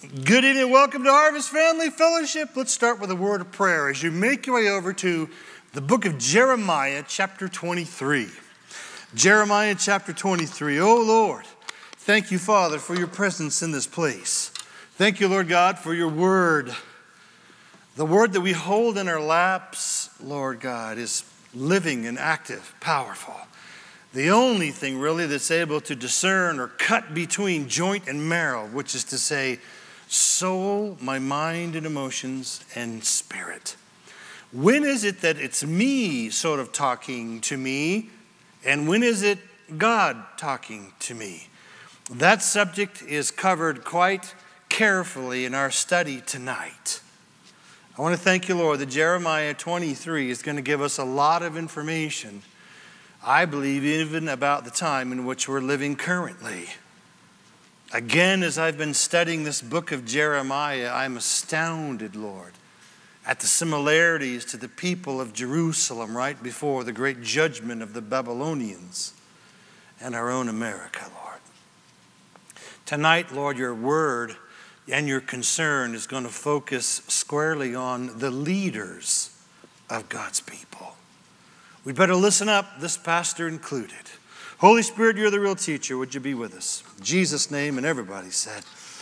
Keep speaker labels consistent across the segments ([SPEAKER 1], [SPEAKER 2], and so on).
[SPEAKER 1] Good evening, welcome to Harvest Family Fellowship. Let's start with a word of prayer as you make your way over to the book of Jeremiah, chapter 23. Jeremiah, chapter 23. Oh, Lord, thank you, Father, for your presence in this place. Thank you, Lord God, for your word. The word that we hold in our laps, Lord God, is living and active, powerful. The only thing really that's able to discern or cut between joint and marrow, which is to say, soul, my mind and emotions, and spirit. When is it that it's me sort of talking to me, and when is it God talking to me? That subject is covered quite carefully in our study tonight. I want to thank you, Lord, that Jeremiah 23 is going to give us a lot of information, I believe, even about the time in which we're living currently. Again, as I've been studying this book of Jeremiah, I'm astounded, Lord, at the similarities to the people of Jerusalem right before the great judgment of the Babylonians and our own America, Lord. Tonight, Lord, your word and your concern is going to focus squarely on the leaders of God's people. We'd better listen up, this pastor included. Holy Spirit, you're the real teacher. Would you be with us? In Jesus' name, and everybody said,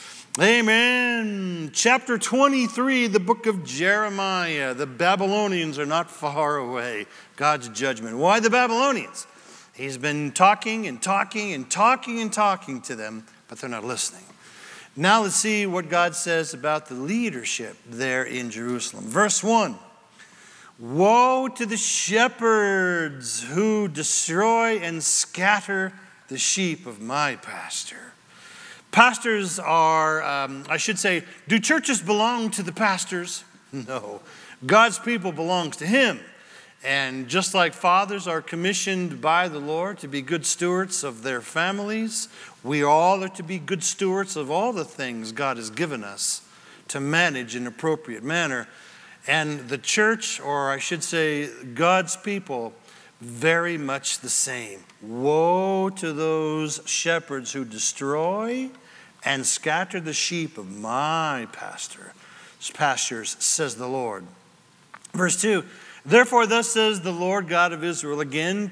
[SPEAKER 1] amen. Chapter 23, the book of Jeremiah. The Babylonians are not far away. God's judgment. Why the Babylonians? He's been talking and talking and talking and talking to them, but they're not listening. Now let's see what God says about the leadership there in Jerusalem. Verse 1. Woe to the shepherds who destroy and scatter the sheep of my pasture. Pastors are, do churches belong to the pastors? No. God's people belongs to him. And just like fathers are commissioned by the Lord to be good stewards of their families, we all are to be good stewards of all the things God has given us to manage in an appropriate manner. And the church, or I should say God's people, very much the same. Woe to those shepherds who destroy and scatter the sheep of my pastures, says the Lord. Verse 2, therefore thus says the Lord God of Israel, against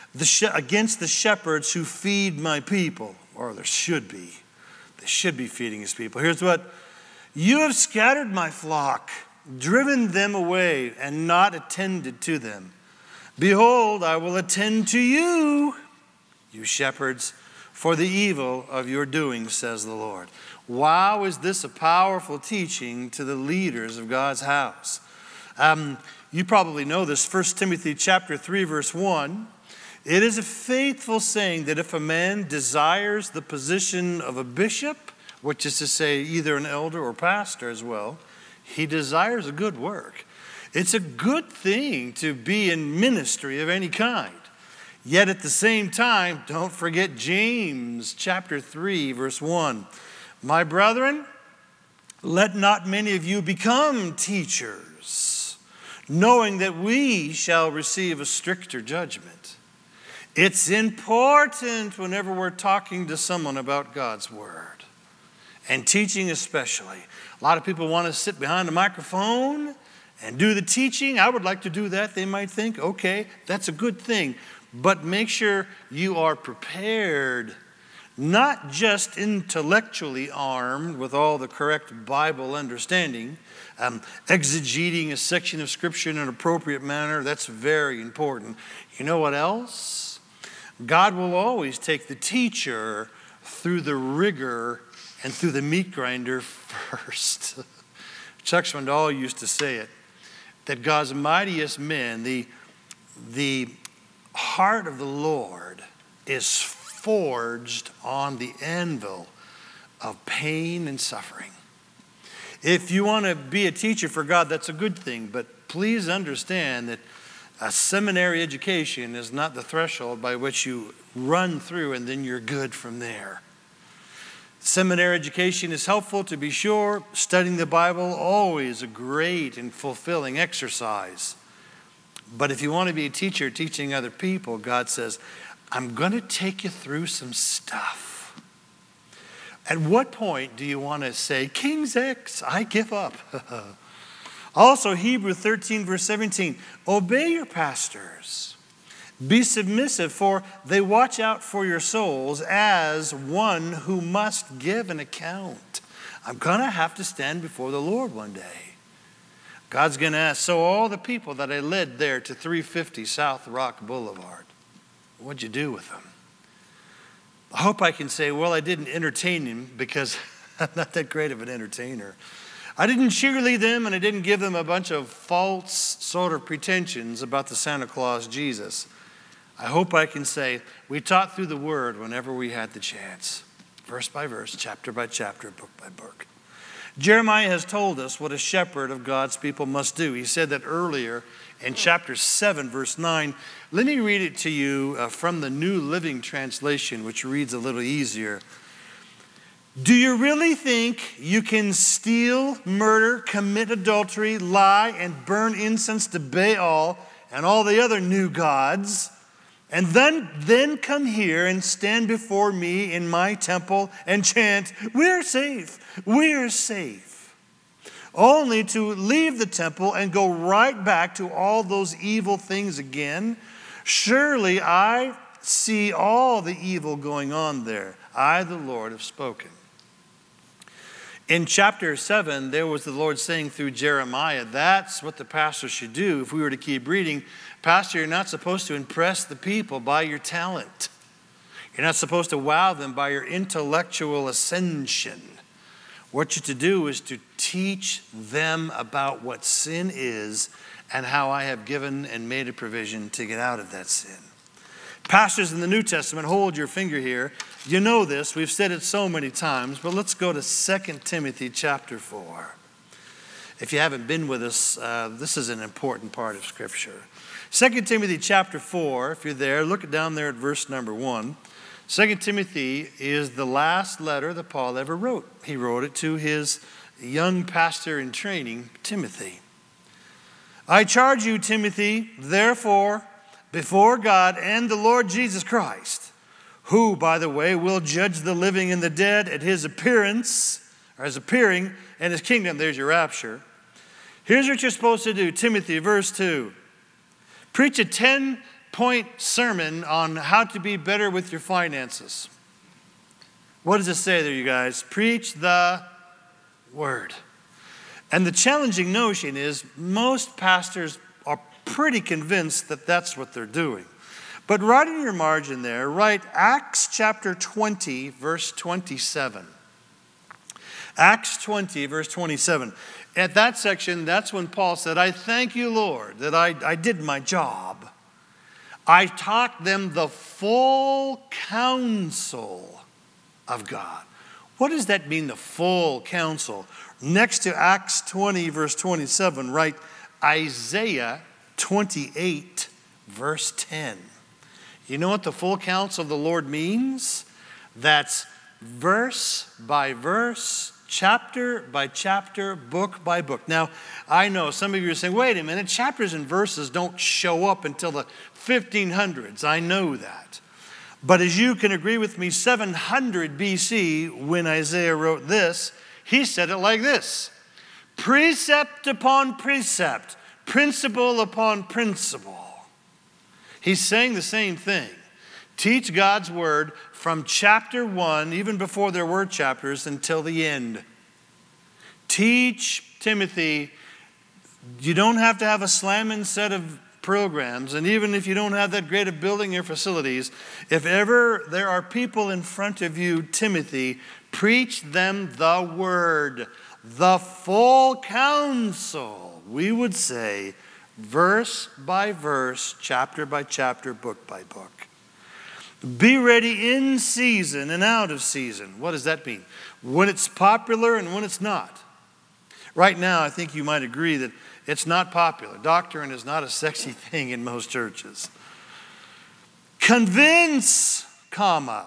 [SPEAKER 1] the shepherds who feed my people, or there should be. They should be feeding his people. Here's what, you have scattered my flock, driven them away and not attended to them. Behold, I will attend to you, you shepherds, for the evil of your doing, says the Lord. Wow, is this a powerful teaching to the leaders of God's house. You probably know this, 1 Timothy chapter 3, verse 1. It is a faithful saying that if a man desires the position of a bishop, which is to say either an elder or pastor as well, he desires a good work. It's a good thing to be in ministry of any kind. Yet at the same time, don't forget James chapter 3, verse 1. My brethren, let not many of you become teachers, knowing that we shall receive a stricter judgment. It's important whenever we're talking to someone about God's word, and teaching especially. A lot of people want to sit behind a microphone and do the teaching. I would like to do that. They might think, okay, that's a good thing. But make sure you are prepared, not just intellectually armed with all the correct Bible understanding, exegeting a section of Scripture in an appropriate manner. That's very important. You know what else? God will always take the teacher through the rigor and through the meat grinder first. Chuck Swindoll used to say it, that God's mightiest men, the heart of the Lord is forged on the anvil of pain and suffering. If you want to be a teacher for God, that's a good thing, but please understand that a seminary education is not the threshold by which you run through and then you're good from there. Seminary education is helpful, to be sure. Studying the Bible, always a great and fulfilling exercise. But if you want to be a teacher teaching other people, God says, I'm going to take you through some stuff. At what point do you want to say, King's X, I give up? Also, Hebrews 13, verse 17, obey your pastors. Be submissive, for they watch out for your souls as one who must give an account. I'm going to have to stand before the Lord one day. God's going to ask, so all the people that I led there to 350 South Rock Boulevard, what'd you do with them? I hope I can say, well, I didn't entertain him because I'm not that great of an entertainer. I didn't cheerlead them and I didn't give them a bunch of false sort of pretensions about the Santa Claus Jesus. I hope I can say we taught through the Word whenever we had the chance. Verse by verse, chapter by chapter, book by book. Jeremiah has told us what a shepherd of God's people must do. He said that earlier in chapter 7, verse 9. Let me read it to you from the New Living Translation, which reads a little easier. Do you really think you can steal, murder, commit adultery, lie, and burn incense to Baal and all the other new gods, and then come here and stand before me in my temple and chant, we're safe, we're safe, only to leave the temple and go right back to all those evil things again? Surely I see all the evil going on there. I, the Lord, have spoken. In chapter 7, there was the Lord saying through Jeremiah, that's what the pastor should do. If we were to keep reading, pastor, you're not supposed to impress the people by your talent. You're not supposed to wow them by your intellectual ascension. What you're to do is to teach them about what sin is and how I have given and made a provision to get out of that sin. Pastors in the New Testament, hold your finger here. You know this. We've said it so many times, but let's go to 2 Timothy chapter 4. If you haven't been with us, this is an important part of Scripture. 2 Timothy chapter 4, if you're there, look down there at verse number 1. 2 Timothy is the last letter that Paul ever wrote. He wrote it to his young pastor in training, Timothy. I charge you, Timothy, therefore, before God and the Lord Jesus Christ, who, by the way, will judge the living and the dead at his appearance, or his appearing, and his kingdom. There's your rapture. Here's what you're supposed to do. Timothy, verse 2. Preach a 10-point sermon on how to be better with your finances. What does it say there, you guys? Preach the word. And the challenging notion is most pastors are pretty convinced that that's what they're doing. But right in your margin there, write Acts chapter 20, verse 27. Acts 20, verse 27. At that section, that's when Paul said, I thank you, Lord, that I did my job. I taught them the full counsel of God. What does that mean, the full counsel? Next to Acts 20, verse 27, write Isaiah 28, verse 10. You know what the full counsel of the Lord means? That's verse by verse, chapter by chapter, book by book. Now, I know some of you are saying, wait a minute, chapters and verses don't show up until the 1500s. I know that. But as you can agree with me, 700 BC, when Isaiah wrote this, he said it like this: precept upon precept, principle upon principle. He's saying the same thing. Teach God's word from chapter 1, even before there were chapters, until the end. Teach Timothy. You don't have to have a slamming set of programs, and even if you don't have that great of building your facilities, if ever there are people in front of you, Timothy, preach them the word, the full counsel, we would say, verse by verse, chapter by chapter, book by book. Be ready in season and out of season. What does that mean? When it's popular and when it's not. Right now, I think you might agree that it's not popular. Doctrine is not a sexy thing in most churches. Convince, comma.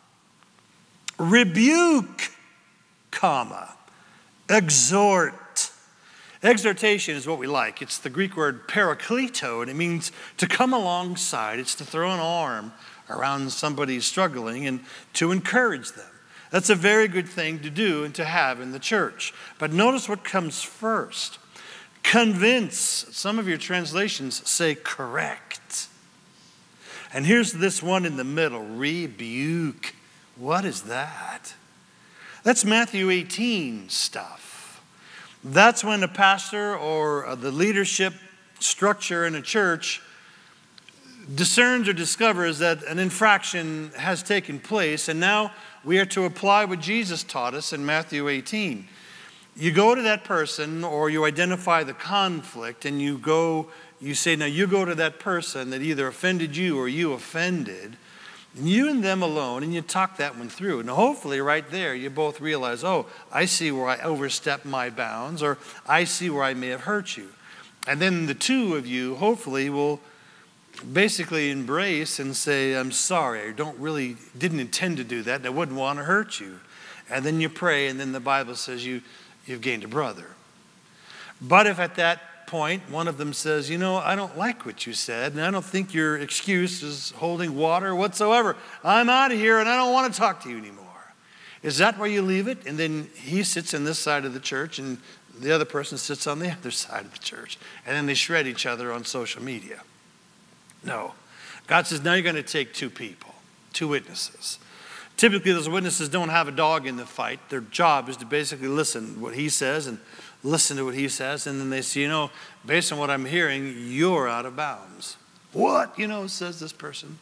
[SPEAKER 1] Rebuke, comma. Exhort. Exhortation is what we like. It's the Greek word parakleto, and it means to come alongside. It's to throw an arm around somebody struggling and to encourage them. That's a very good thing to do and to have in the church. But notice what comes first. Convince. Some of your translations say correct. And here's this one in the middle, rebuke. What is that? That's Matthew 18 stuff. That's when a pastor or the leadership structure in a church discerns or discovers that an infraction has taken place, and now we are to apply what Jesus taught us in Matthew 18. You go to that person, or you identify the conflict, and you say, now you go to that person that either offended you or you offended, and you and them alone, and you talk that one through. And hopefully right there, you both realize, oh, I see where I overstepped my bounds, or I see where I may have hurt you. And then the two of you hopefully will basically embrace and say, I'm sorry, I didn't intend to do that, and I wouldn't want to hurt you. And then you pray, and then the Bible says you've gained a brother. But if at that point one of them says, I don't like what you said, and I don't think your excuse is holding water whatsoever. I'm out of here, and I don't want to talk to you anymore. Is that where you leave it? And then he sits on this side of the church, and the other person sits on the other side of the church. And then they shred each other on social media. No. God says, now you're going to take two people, two witnesses. Typically, those witnesses don't have a dog in the fight. Their job is to basically listen to what he says and listen to what he says. And then they say, based on what I'm hearing, you're out of bounds. What? Says this person.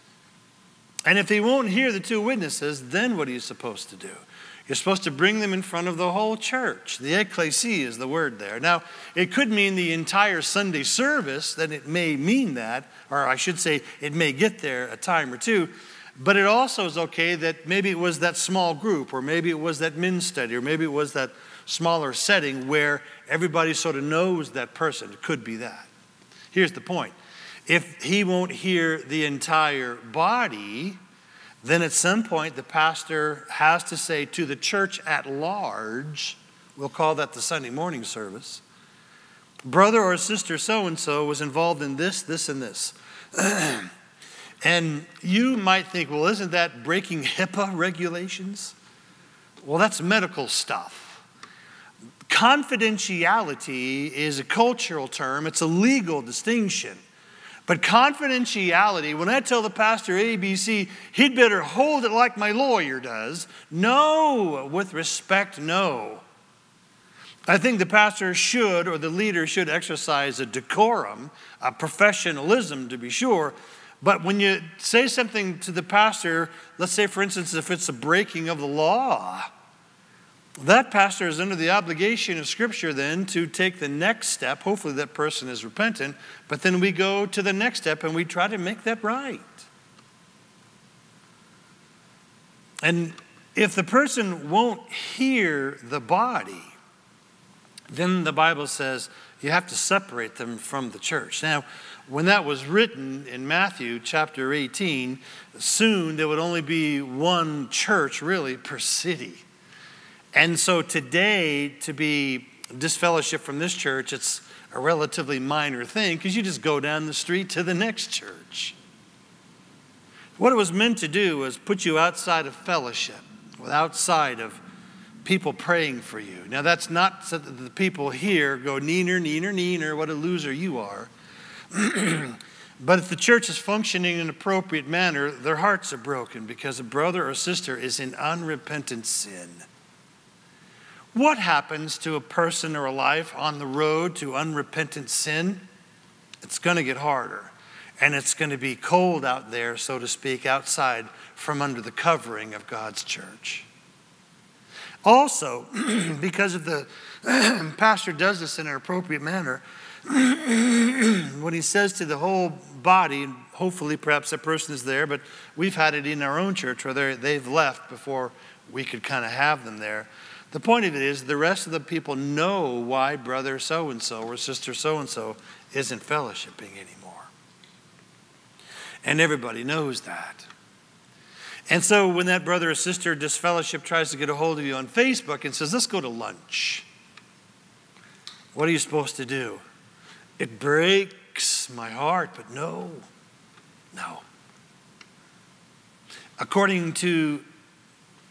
[SPEAKER 1] And if they won't hear the two witnesses, then what are you supposed to do? You're supposed to bring them in front of the whole church. The ecclesia is the word there. Now, it could mean the entire Sunday service, that it may mean that, or I should say it may get there a time or two, but it also is okay that maybe it was that small group, or maybe it was that men's study, or maybe it was that smaller setting where everybody sort of knows that person. It could be that. Here's the point. If he won't hear the entire body, then at some point the pastor has to say to the church at large, we'll call that the Sunday morning service, brother or sister so-and-so was involved in this, this, and this. And you might think, well, isn't that breaking HIPAA regulations? Well, that's medical stuff. Confidentiality is a cultural term. It's a legal distinction. But confidentiality, when I tell the pastor ABC, he'd better hold it like my lawyer does. No, with respect, no. I think the pastor should, or the leader should exercise a decorum, a professionalism to be sure. But when you say something to the pastor, let's say, for instance, if it's a breaking of the law, that pastor is under the obligation of Scripture then to take the next step. Hopefully that person is repentant. But then we go to the next step and we try to make that right. And if the person won't hear the body, then the Bible says you have to separate them from the church. Now, when that was written in Matthew chapter 18, soon there would only be one church really per city. And so today, to be disfellowship from this church, it's a relatively minor thing because you just go down the street to the next church. What it was meant to do was put you outside of fellowship, outside of people praying for you. Now, that's not so that the people here go, neener, neener, neener, what a loser you are. But if the church is functioning in an appropriate manner, their hearts are broken because a brother or sister is in unrepentant sin. What happens to a person or a life on the road to unrepentant sin? It's going to get harder. And it's going to be cold out there, so to speak, outside from under the covering of God's church. Also, because if the pastor does this in an appropriate manner, when he says to the whole body, and hopefully perhaps that person is there, but we've had it in our own church where they've left before we could kind of have them there. The point of it is the rest of the people know why brother so-and-so or sister so-and-so isn't fellowshipping anymore. And everybody knows that. And so when that brother or sister disfellowship tries to get a hold of you on Facebook and says, let's go to lunch, what are you supposed to do? It breaks my heart, but no. According to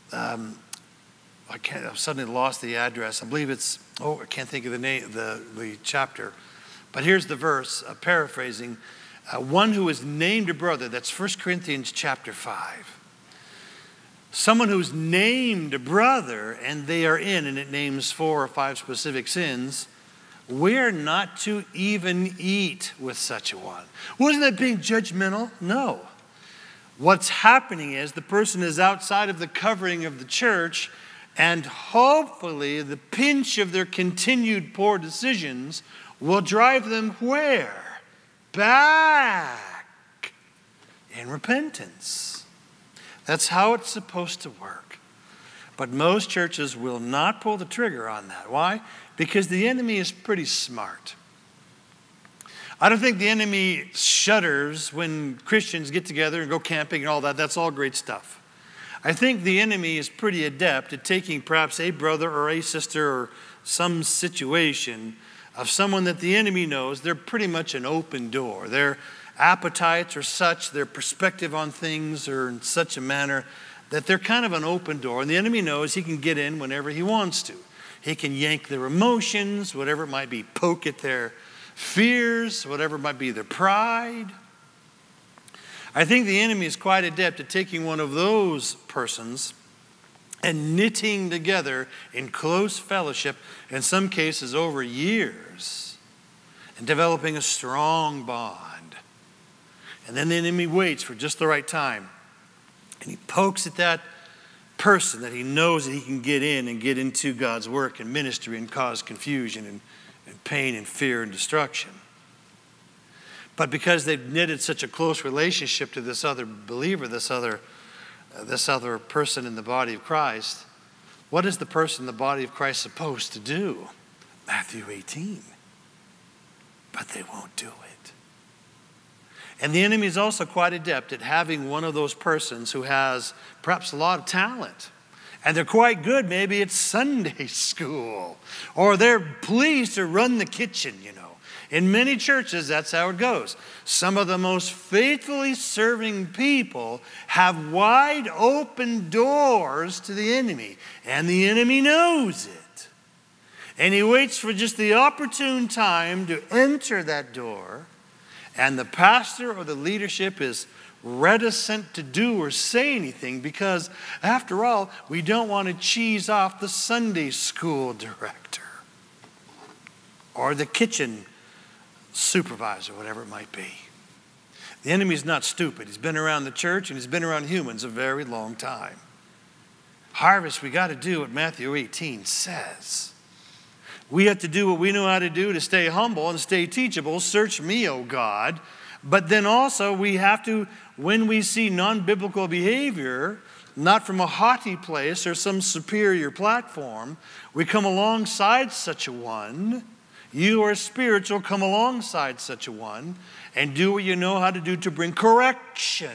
[SPEAKER 1] I've suddenly lost the address. I believe it's, I can't think of the name, the chapter. But here's the verse, paraphrasing. One who is named a brother, that's 1 Corinthians chapter 5. Someone who's named a brother and they are in, and it names 4 or 5 specific sins, we're not to even eat with such a one. Wasn't that being judgmental? No. What's happening is the person is outside of the covering of the church, and hopefully the pinch of their continued poor decisions will drive them where? Back in repentance. That's how it's supposed to work. But most churches will not pull the trigger on that. Why? Because the enemy is pretty smart. I don't think the enemy shudders when Christians get together and go camping and all that. That's all great stuff. I think the enemy is pretty adept at taking perhaps a brother or a sister or some situation of someone that the enemy knows they're pretty much an open door. Their appetites are such, their perspective on things are in such a manner that they're kind of an open door. And the enemy knows he can get in whenever he wants to. He can yank their emotions, whatever it might be, poke at their fears, whatever it might be, their pride. I think the enemy is quite adept at taking one of those persons and knitting together in close fellowship, in some cases over years, and developing a strong bond. And then the enemy waits for just the right time, and he pokes at that person that he knows that he can get in and get into God's work and ministry and cause confusion and pain and fear and destruction. But because they've knitted such a close relationship to this other believer, this other person in the body of Christ, what is the person in the body of Christ supposed to do? Matthew 18. But they won't do it. And the enemy is also quite adept at having one of those persons who has perhaps a lot of talent. And they're quite good, maybe it's Sunday school. Or they're pleased to run the kitchen, you know. In many churches, that's how it goes. Some of the most faithfully serving people have wide open doors to the enemy. And the enemy knows it. And he waits for just the opportune time to enter that door. And the pastor or the leadership is reticent to do or say anything because, after all, we don't want to cheese off the Sunday school director or the kitchen supervisor, whatever it might be. The enemy's not stupid. He's been around the church and he's been around humans a very long time. Harvest, we got to do what Matthew 18 says. We have to do what we know how to do to stay humble and stay teachable. Search me, O God. But then also we have to, when we see non-biblical behavior, not from a haughty place or some superior platform, we come alongside such a one. You are spiritual, come alongside such a one and do what you know how to do to bring correction.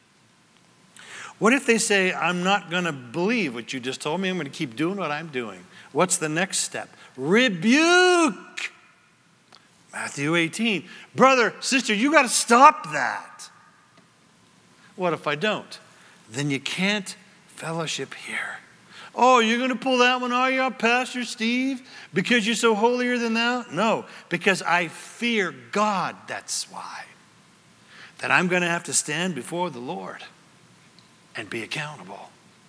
[SPEAKER 1] What if they say, I'm not going to believe what you just told me, I'm going to keep doing what I'm doing? What's the next step? Rebuke. Matthew 18. Brother, sister, you got to stop that. What if I don't? Then you can't fellowship here. Oh, you're going to pull that one, are you, Pastor Steve? Because you're so holier than thou? No, because I fear God, that's why. That I'm going to have to stand before the Lord and be accountable.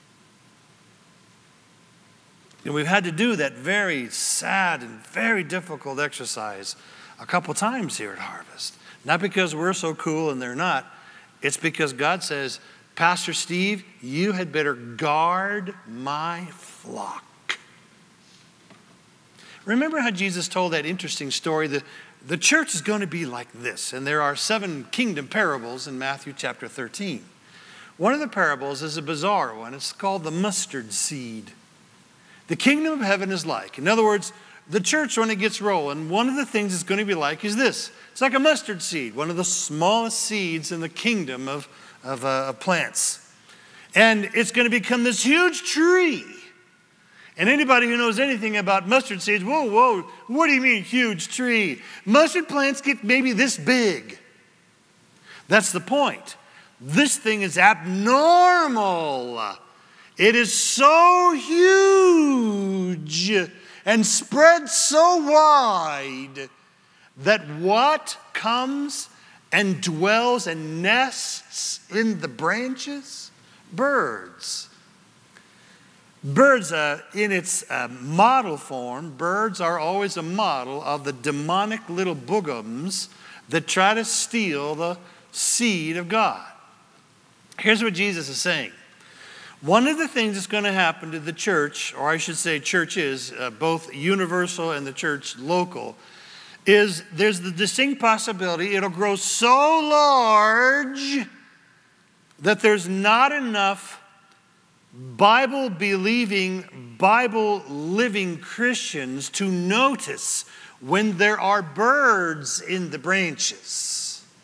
[SPEAKER 1] And we've had to do that very sad and very difficult exercise a couple times here at Harvest. Not because we're so cool and they're not. It's because God says, Pastor Steve, you had better guard my flock. Remember how Jesus told that interesting story? The church is going to be like this. And there are 7 kingdom parables in Matthew chapter 13. One of the parables is a bizarre one. It's called the mustard seed. The kingdom of heaven is like. In other words, the church, when it gets rolling, one of the things it's going to be like is this. It's like a mustard seed, one of the smallest seeds in the kingdom of plants. And it's going to become this huge tree. And anybody who knows anything about mustard seeds, whoa, what do you mean huge tree? Mustard plants get maybe this big. That's the point. This thing is abnormal. It is so huge and spread so wide that what comes and dwells and nests in the branches? Birds. Birds, in its model form, birds are always a model of the demonic little boogums that try to steal the seed of God. Here's what Jesus is saying. One of the things that's going to happen to the church, or I should say churches, both universal and the church local, is there's the distinct possibility it'll grow so large that there's not enough Bible-believing, Bible-living Christians to notice when there are birds in the branches.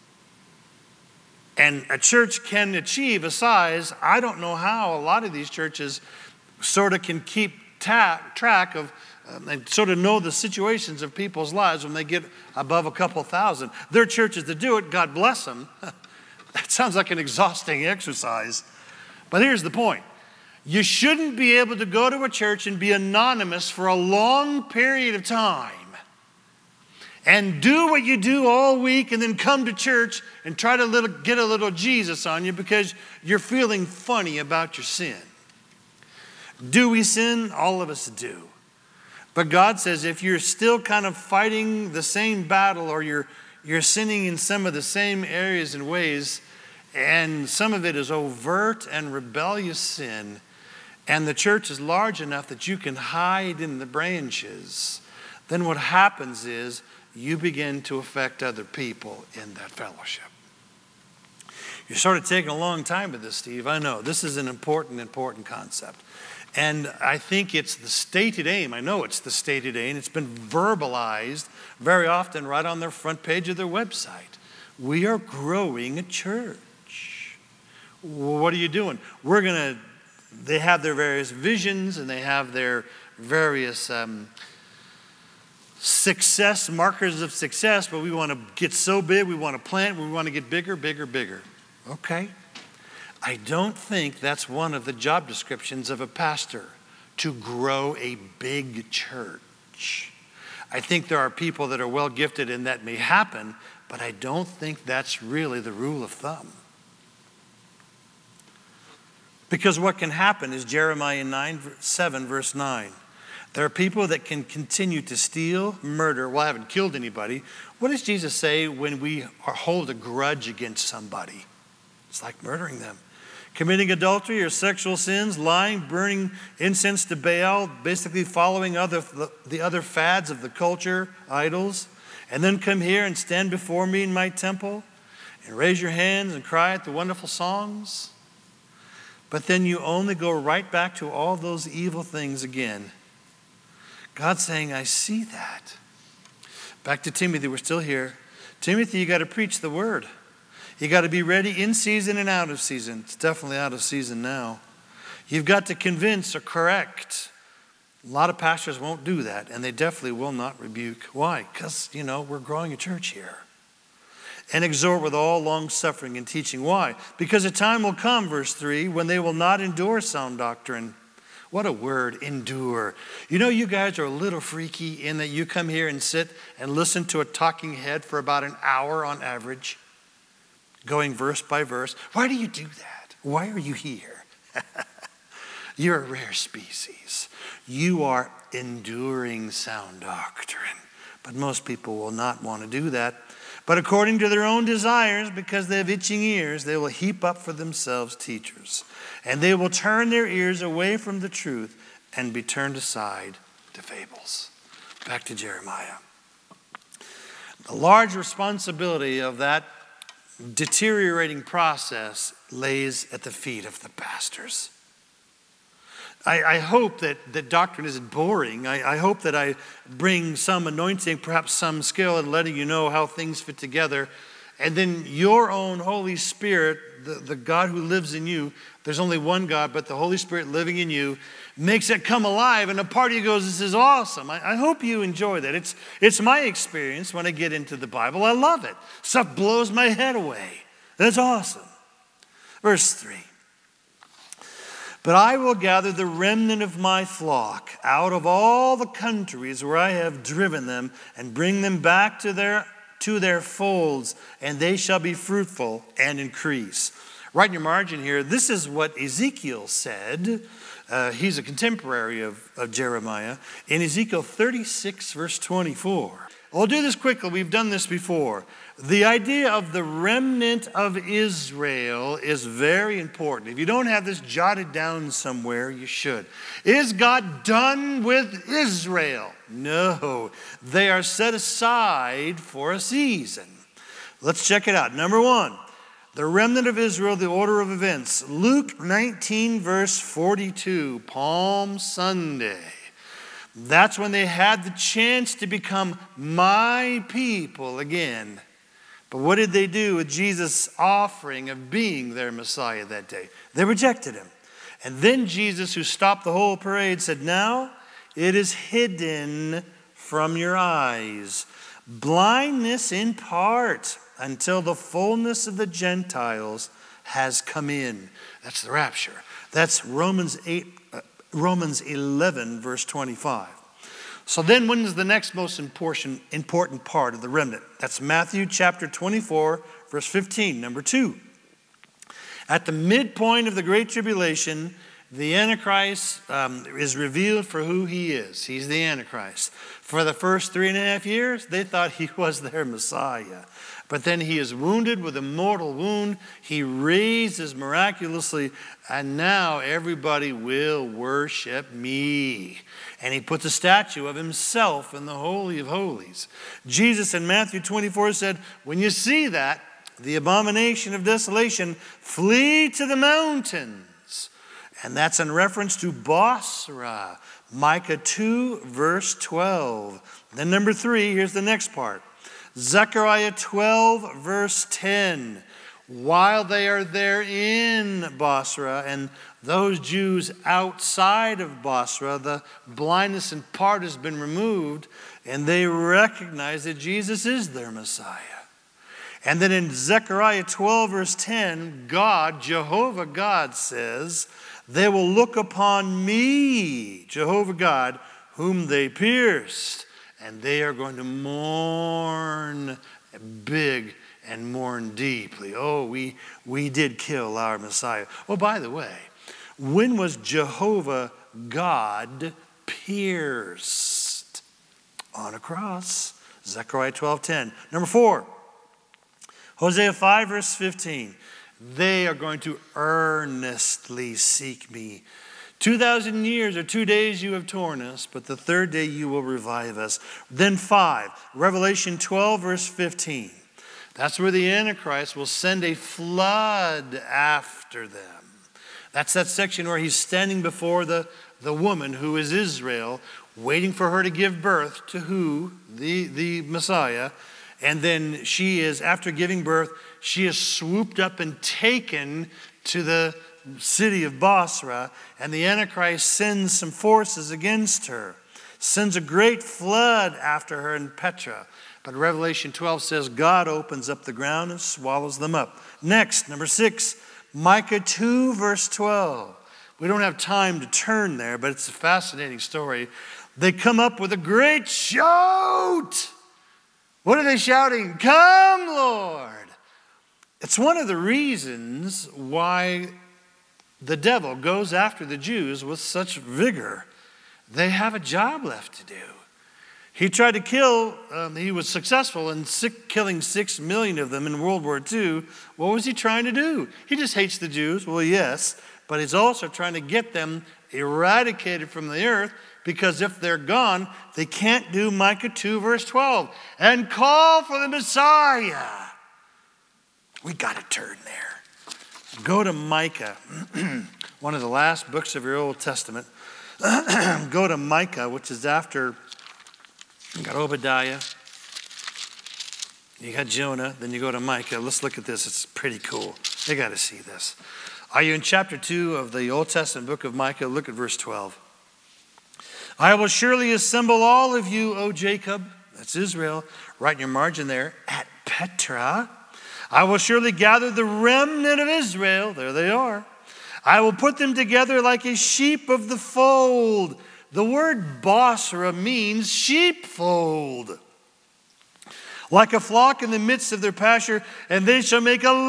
[SPEAKER 1] And a church can achieve a size, I don't know how a lot of these churches sort of can keep track of and sort of know the situations of people's lives when they get above a couple thousand. There are churches that do it, God bless them. That sounds like an exhausting exercise. But here's the point. You shouldn't be able to go to a church and be anonymous for a long period of time and do what you do all week and then come to church and try to get a little Jesus on you because you're feeling funny about your sin. Do we sin? All of us do. But God says if you're still kind of fighting the same battle or you're sinning in some of the same areas and ways, and some of it is overt and rebellious sin, and the church is large enough that you can hide in the branches, then what happens is you begin to affect other people in that fellowship. You're sort of taking a long time with this, Steve. I know. This is an important concept. And I think it's the stated aim. I know it's the stated aim. It's been verbalized very often right on their front page of their website. We are growing a church. What are you doing? They have their various visions and they have their various success, markers of success, but we want to get so big, we want to plant, we want to get bigger. Okay. I don't think that's one of the job descriptions of a pastor, to grow a big church. I think there are people that are well gifted and that may happen, but I don't think that's really the rule of thumb. Because what can happen is Jeremiah 7 verse 9. There are people that can continue to steal, murder. Well, I haven't killed anybody. What does Jesus say when we hold a grudge against somebody? It's like murdering them. Committing adultery or sexual sins, lying, burning incense to Baal, basically following the other fads of the culture, idols, and then come here and stand before me in my temple and raise your hands and cry at the wonderful songs. But then you only go right back to all those evil things again. God's saying, I see that. Back to Timothy, we're still here. Timothy, you got to preach the word. You got to be ready in season and out of season. It's definitely out of season now. You've got to convince or correct. A lot of pastors won't do that, and they definitely will not rebuke. Why? Because, we're growing a church here. And exhort with all long suffering and teaching. Why? Because a time will come, verse 3, when they will not endure sound doctrine. What a word, endure. You guys are a little freaky in that you come here and sit and listen to a talking head for about an hour on average, going verse by verse. Why do you do that? Why are you here? You're a rare species. You are enduring sound doctrine. But most people will not want to do that. But according to their own desires, because they have itching ears, they will heap up for themselves teachers. And they will turn their ears away from the truth and be turned aside to fables. Back to Jeremiah. The large responsibility of that deteriorating process lays at the feet of the pastors. I hope that doctrine isn't boring. I hope that I bring some anointing, perhaps some skill in letting you know how things fit together. And then your own Holy Spirit, the God who lives in you, there's only one God, but the Holy Spirit living in you makes it come alive. And a part of you goes, this is awesome. I hope you enjoy that. It's my experience when I get into the Bible. I love it. Stuff blows my head away. That's awesome. Verse 3. But I will gather the remnant of my flock out of all the countries where I have driven them and bring them back to their folds, and they shall be fruitful and increase. Right in your margin here, this is what Ezekiel said. He's a contemporary of Jeremiah. In Ezekiel 36, verse 24. We'll do this quickly. We've done this before. The idea of the remnant of Israel is very important. If you don't have this jotted down somewhere, you should. Is God done with Israel? No. They are set aside for a season. Let's check it out. Number one, the remnant of Israel, the order of events. Luke 19, verse 42, Palm Sunday. That's when they had the chance to become my people again. But what did they do with Jesus' offering of being their Messiah that day? They rejected him. And then Jesus, who stopped the whole parade, said, now it is hidden from your eyes. Blindness in part until the fullness of the Gentiles has come in. That's the rapture. That's Romans 11, verse 25. So then when is the next most important part of the remnant? That's Matthew chapter 24, verse 15, number 2. At the midpoint of the Great Tribulation, the Antichrist is revealed for who he is. He's the Antichrist. For the first 3.5 years, they thought he was their Messiah. But then he is wounded with a mortal wound. He raises miraculously, and now everybody will worship me. And he puts a statue of himself in the Holy of Holies. Jesus in Matthew 24 said, when you see that, the abomination of desolation, flee to the mountains. And that's in reference to Bosra. Micah 2, verse 12. Then number 3, here's the next part. Zechariah 12, verse 10. While they are there in Bosra, and those Jews outside of Bosra, the blindness in part has been removed, and they recognize that Jesus is their Messiah. And then in Zechariah 12, verse 10, God, Jehovah God says, they will look upon me, Jehovah God, whom they pierced, and they are going to mourn big and mourn deeply. Oh, we did kill our Messiah. Oh, by the way, when was Jehovah God pierced? On a cross. Zechariah 12:10. Number 4, Hosea 5, verse 15. They are going to earnestly seek me. 2,000 years or 2 days you have torn us, but the third day you will revive us. Then 5, Revelation 12, verse 15. That's where the Antichrist will send a flood after them. That's that section where he's standing before the woman who is Israel, waiting for her to give birth to who? The Messiah. And then she is, after giving birth, she is swooped up and taken to the city of Bosra, and the Antichrist sends some forces against her, sends a great flood after her in Petra. But Revelation 12 says God opens up the ground and swallows them up. Next, number 6, Micah 2, verse 12. We don't have time to turn there, but it's a fascinating story. They come up with a great shout. What are they shouting? Come, Lord. It's one of the reasons why the devil goes after the Jews with such vigor. They have a job left to do. He tried to kill, he was successful in killing 6 million of them in World War II. What was he trying to do? He just hates the Jews. Well, yes, but he's also trying to get them eradicated from the earth, because if they're gone, they can't do Micah 2, verse 12, and call for the Messiah. We got to turn there. Go to Micah, one of the last books of your Old Testament. Go to Micah, which is after, you got Obadiah, you got Jonah, then you go to Micah. Let's look at this. It's pretty cool. You got to see this. Are you in chapter 2 of the Old Testament book of Micah? Look at verse 12. I will surely assemble all of you, O Jacob. That's Israel. Right in your margin there. At Petra. I will surely gather the remnant of Israel. There they are. I will put them together like a sheep of the fold. The word Bosra means sheepfold. Like a flock in the midst of their pasture, and they shall make a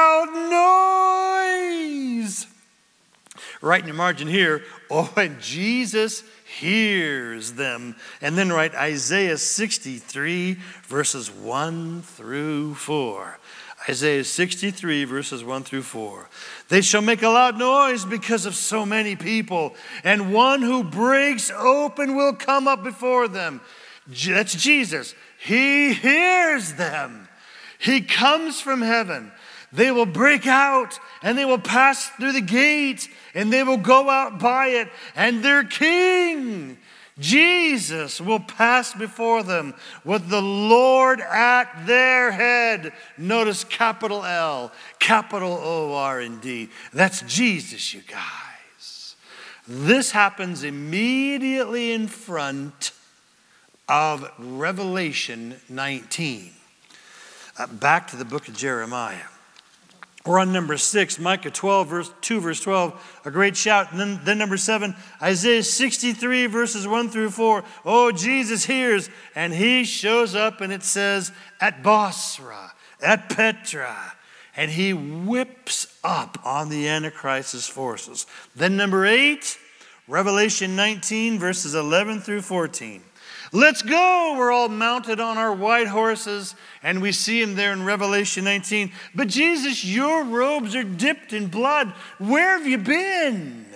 [SPEAKER 1] loud noise. Write in your margin here, oh, and Jesus hears them. And then write Isaiah 63, verses 1 through 4. Isaiah 63, verses 1 through 4. They shall make a loud noise because of so many people, and one who breaks open will come up before them. That's Jesus. He hears them. He comes from heaven. They will break out and they will pass through the gate and they will go out by it, and their king, Jesus, will pass before them with the Lord at their head. Notice capital L, capital O-R-N-D. That's Jesus, you guys. This happens immediately in front of Revelation 19. Back to the book of Jeremiah. We're on number 6, Micah 12, verse 2, verse 12, a great shout. And then number 7, Isaiah 63, verses 1 through 4. Oh, Jesus hears, and he shows up, and it says, at Bosra, at Petra, and he whips up on the Antichrist's forces. Then number 8, Revelation 19, verses 11 through 14. Let's go. We're all mounted on our white horses, and we see him there in Revelation 19. But Jesus, your robes are dipped in blood. Where have you been?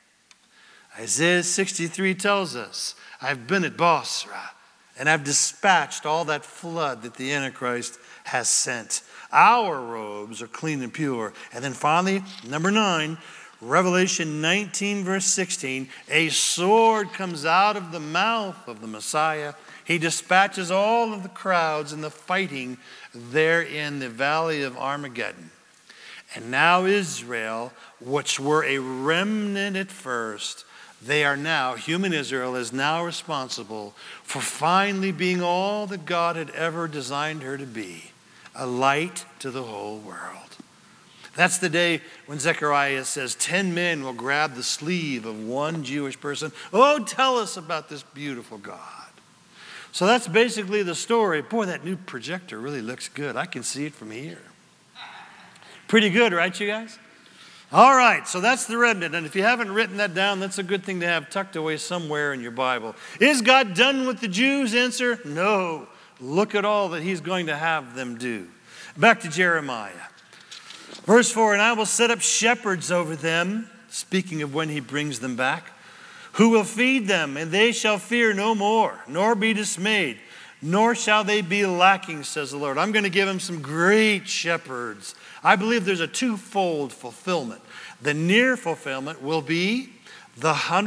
[SPEAKER 1] Isaiah 63 tells us, I've been at Bosra, and I've dispatched all that flood that the Antichrist has sent. Our robes are clean and pure. And then finally, number 9, Revelation 19, verse 16, a sword comes out of the mouth of the Messiah. He dispatches all of the crowds in the fighting there in the valley of Armageddon. And now Israel, which were a remnant at first, they are now, human Israel is now responsible for finally being all that God had ever designed her to be, a light to the whole world. That's the day when Zechariah says 10 men will grab the sleeve of one Jewish person. Oh, tell us about this beautiful God. So that's basically the story. Boy, that new projector really looks good. I can see it from here. Pretty good, right, you guys? All right, so that's the remnant. And if you haven't written that down, that's a good thing to have tucked away somewhere in your Bible. Is God done with the Jews? Answer, no. Look at all that he's going to have them do. Back to Jeremiah. Verse 4, and I will set up shepherds over them, speaking of when he brings them back, who will feed them, and they shall fear no more, nor be dismayed, nor shall they be lacking, says the Lord. I'm going to give them some great shepherds. I believe there's a twofold fulfillment. The near fulfillment will be the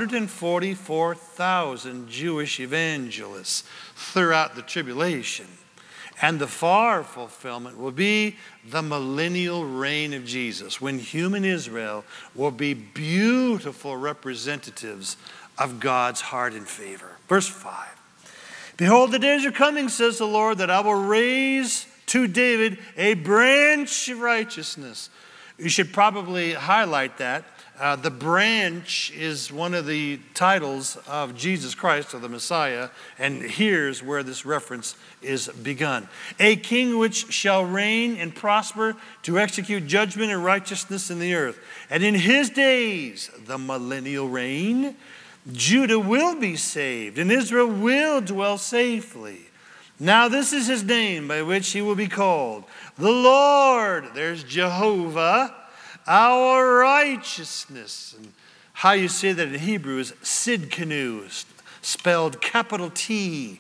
[SPEAKER 1] 144,000 Jewish evangelists throughout the tribulation. And the far fulfillment will be the millennial reign of Jesus, when human Israel will be beautiful representatives of God's heart and favor. Verse 5. Behold, the days are coming, says the Lord, that I will raise to David a branch of righteousness. You should probably highlight that. The branch is one of the titles of Jesus Christ, or the Messiah, and here's where this reference is begun. A king which shall reign and prosper to execute judgment and righteousness in the earth. And in his days, the millennial reign, Judah will be saved, and Israel will dwell safely. Now this is his name by which he will be called. The Lord, there's Jehovah, our righteousness. And how you say that in Hebrew is Sidkenu, spelled capital T,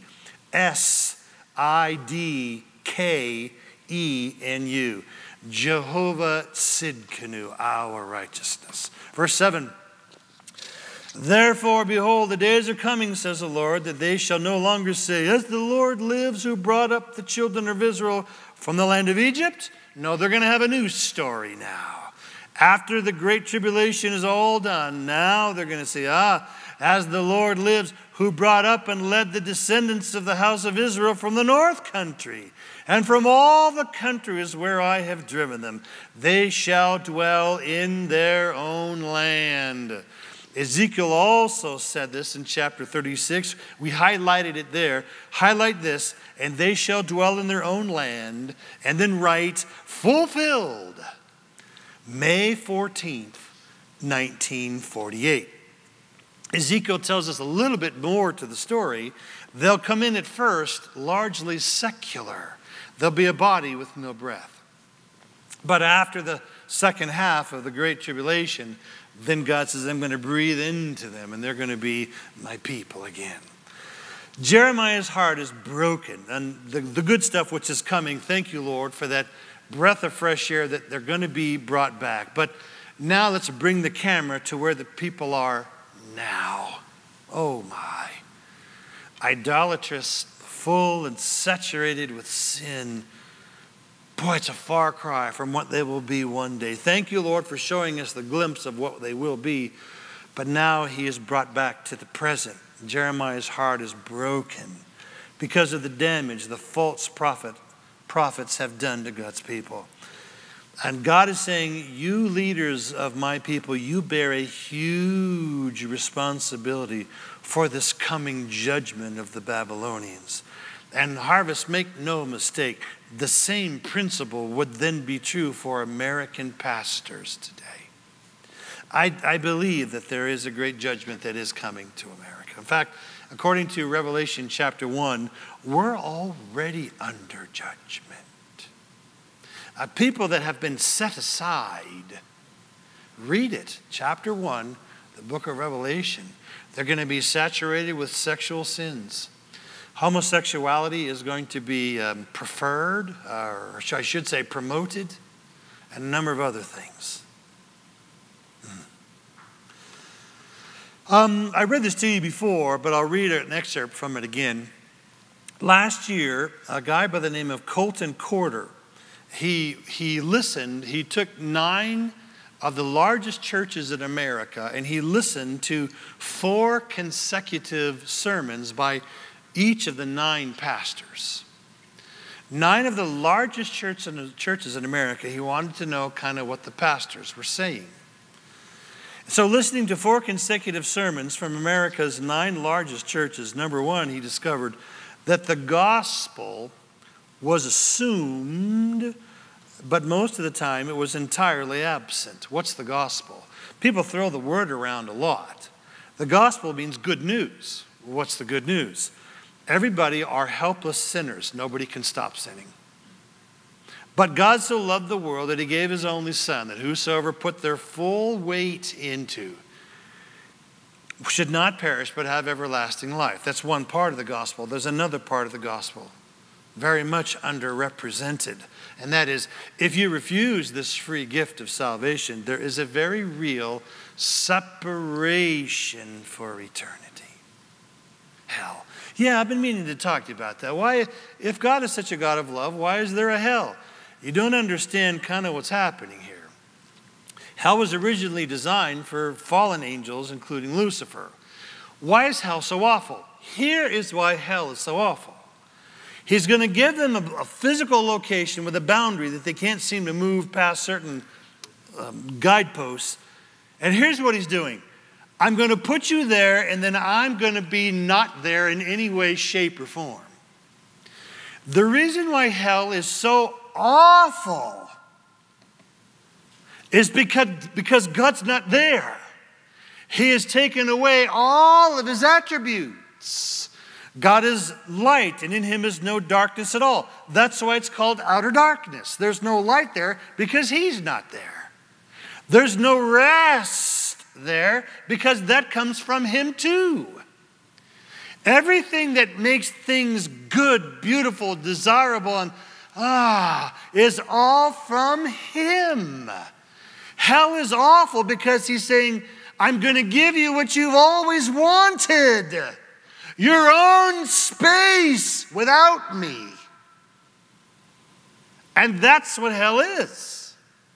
[SPEAKER 1] S-I-D-K-E-N-U. Jehovah Sidkenu, our righteousness. Verse 7. Therefore, behold, the days are coming, says the Lord, that they shall no longer say, as the Lord lives who brought up the children of Israel from the land of Egypt. No, they're going to have a new story now. After the great tribulation is all done, now they're going to say, as the Lord lives, who brought up and led the descendants of the house of Israel from the north country, and from all the countries where I have driven them. They shall dwell in their own land. Ezekiel also said this in chapter 36. We highlighted it there. Highlight this, and they shall dwell in their own land, and then write, fulfilled, May 14th, 1948. Ezekiel tells us a little bit more to the story. They'll come in at first largely secular. They'll be a body with no breath. But after the second half of the Great Tribulation, then God says, I'm going to breathe into them, and they're going to be my people again. Jeremiah's heart is broken, and the good stuff which is coming, thank you, Lord, for that breath of fresh air that they're going to be brought back. But now let's bring the camera to where the people are now. Oh my. Idolatrous, full and saturated with sin. Boy, it's a far cry from what they will be one day. Thank you, Lord, for showing us the glimpse of what they will be. But now he is brought back to the present. Jeremiah's heart is broken because of the damage the false prophets have done to God's people. And God is saying, you leaders of my people, you bear a huge responsibility for this coming judgment of the Babylonians. And Harvest, make no mistake, the same principle would then be true for American pastors today. I believe that there is a great judgment that is coming to America. In fact, according to Revelation chapter 1, we're already under judgment. People that have been set aside, read it, chapter 1, the book of Revelation. They're going to be saturated with sexual sins. Homosexuality is going to be preferred, or I should say promoted, and a number of other things. I read this to you before, but I'll read an excerpt from it again. Last year, a guy by the name of Colton Corder, he took 9 of the largest churches in America, and he listened to 4 consecutive sermons by each of the 9 pastors. 9 of the largest churches in America, he wanted to know kind of what the pastors were saying. So listening to 4 consecutive sermons from America's 9 largest churches, number 1, he discovered that the gospel was assumed, but most of the time it was entirely absent. What's the gospel? People throw the word around a lot. The gospel means good news. What's the good news? Everybody are helpless sinners. Nobody can stop sinning. But God so loved the world that he gave his only son, that whosoever put their full weight into should not perish but have everlasting life. That's one part of the gospel. There's another part of the gospel, very much underrepresented. And that is, if you refuse this free gift of salvation, there is a very real separation for eternity. Hell. Yeah, I've been meaning to talk to you about that. Why, if God is such a God of love, why is there a hell? You don't understand kind of what's happening here. Hell was originally designed for fallen angels, including Lucifer. Why is hell so awful? Here is why hell is so awful. He's going to give them a physical location with a boundary that they can't seem to move past certain guideposts. And here's what he's doing. I'm going to put you there, and then I'm going to be not there in any way, shape, or form. The reason why hell is so awful is because God's not there. He has taken away all of his attributes. God is light, and in him is no darkness at all. That's why it's called outer darkness. There's no light there because he's not there. There's no rest there because that comes from him too. Everything that makes things good, beautiful, desirable, and is all from him. Hell is awful because he's saying, I'm going to give you what you've always wanted. Your own space without me. And that's what hell is.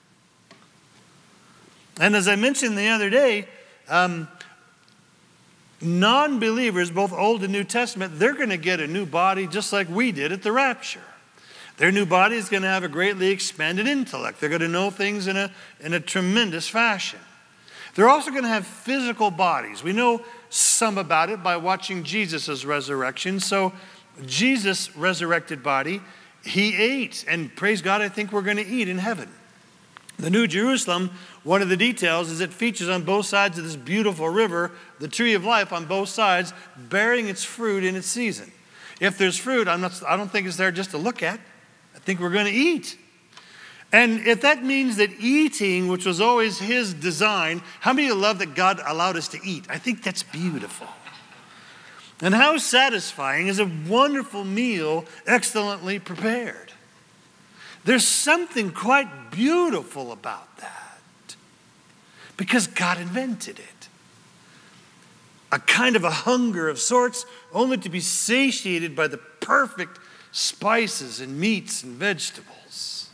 [SPEAKER 1] And as I mentioned the other day, non-believers, both Old and New Testament, they're going to get a new body just like we did at the rapture. Their new body is going to have a greatly expanded intellect. They're going to know things in a tremendous fashion. They're also going to have physical bodies. We know some about it by watching Jesus' resurrection. So Jesus' resurrected body, he ate. And praise God, I think we're going to eat in heaven. The New Jerusalem, one of the details is it features on both sides of this beautiful river, the tree of life on both sides, bearing its fruit in its season. If there's fruit, I don't think it's there just to look at. I think we're going to eat. And if that means that eating, which was always his design, how many of you love that God allowed us to eat? I think that's beautiful. And how satisfying is a wonderful meal excellently prepared. There's something quite beautiful about that because God invented it. A kind of a hunger of sorts only to be satiated by the perfect spices and meats and vegetables.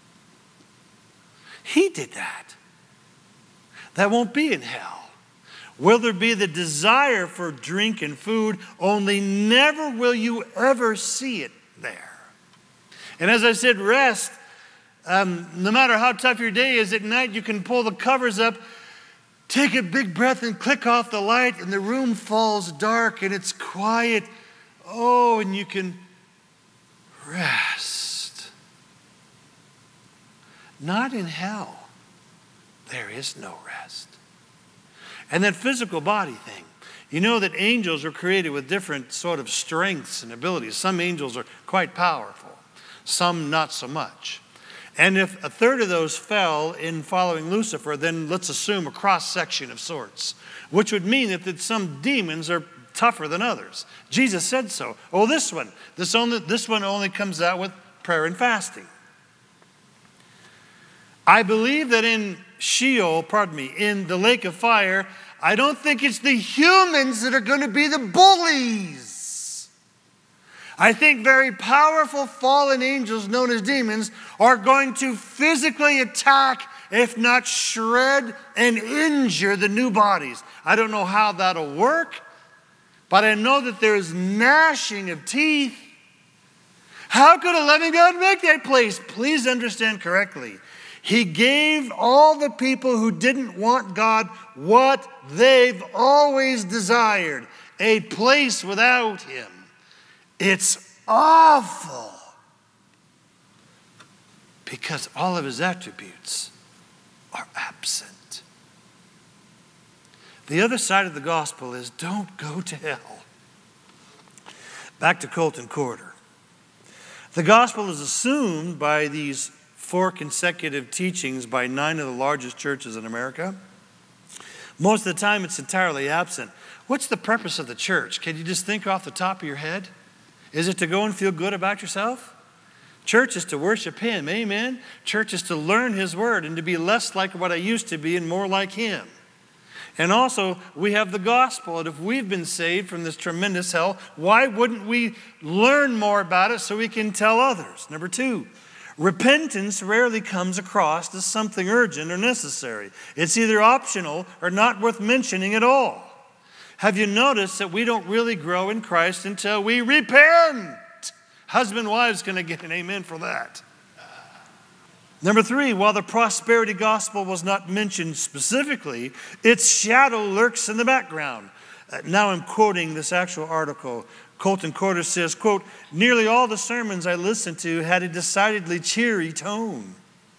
[SPEAKER 1] He did that. That won't be in hell. Will there be the desire for drink and food, only never will you ever see it there. And as I said, rest, no matter how tough your day is at night, you can pull the covers up, take a big breath and click off the light, and the room falls dark and it's quiet. Oh, and you can rest. Not in hell. There is no rest. And that physical body thing. You know that angels are created with different sort of strengths and abilities. Some angels are quite powerful. Some not so much. And if a third of those fell in following Lucifer, then let's assume a cross-section of sorts, which would mean that some demons are tougher than others. Jesus said so. Oh, this one only comes out with prayer and fasting. I believe that in in the lake of fire, I don't think it's the humans that are going to be the bullies. I think very powerful fallen angels known as demons are going to physically attack, if not shred and injure the new bodies. I don't know how that'll work, but I know that there is gnashing of teeth. How could a loving God make that place? Please understand correctly. He gave all the people who didn't want God what they've always desired, a place without him. It's awful because all of his attributes are absent. The other side of the gospel is don't go to hell. Back to Colton Corder. The gospel is assumed by these 4 consecutive teachings by 9 of the largest churches in America. Most of the time it's entirely absent. What's the purpose of the church? Can you just think off the top of your head? Is it to go and feel good about yourself? Church is to worship him, amen? Church is to learn his word and to be less like what I used to be and more like him. And also, we have the gospel, and if we've been saved from this tremendous hell, why wouldn't we learn more about it so we can tell others? Number 2, repentance rarely comes across as something urgent or necessary. It's either optional or not worth mentioning at all. Have you noticed that we don't really grow in Christ until we repent? Husband and wives going to get an amen for that. Number 3, while the prosperity gospel was not mentioned specifically, its shadow lurks in the background. Now I'm quoting this actual article. Colton Corder says, quote, nearly all the sermons I listened to had a decidedly cheery tone.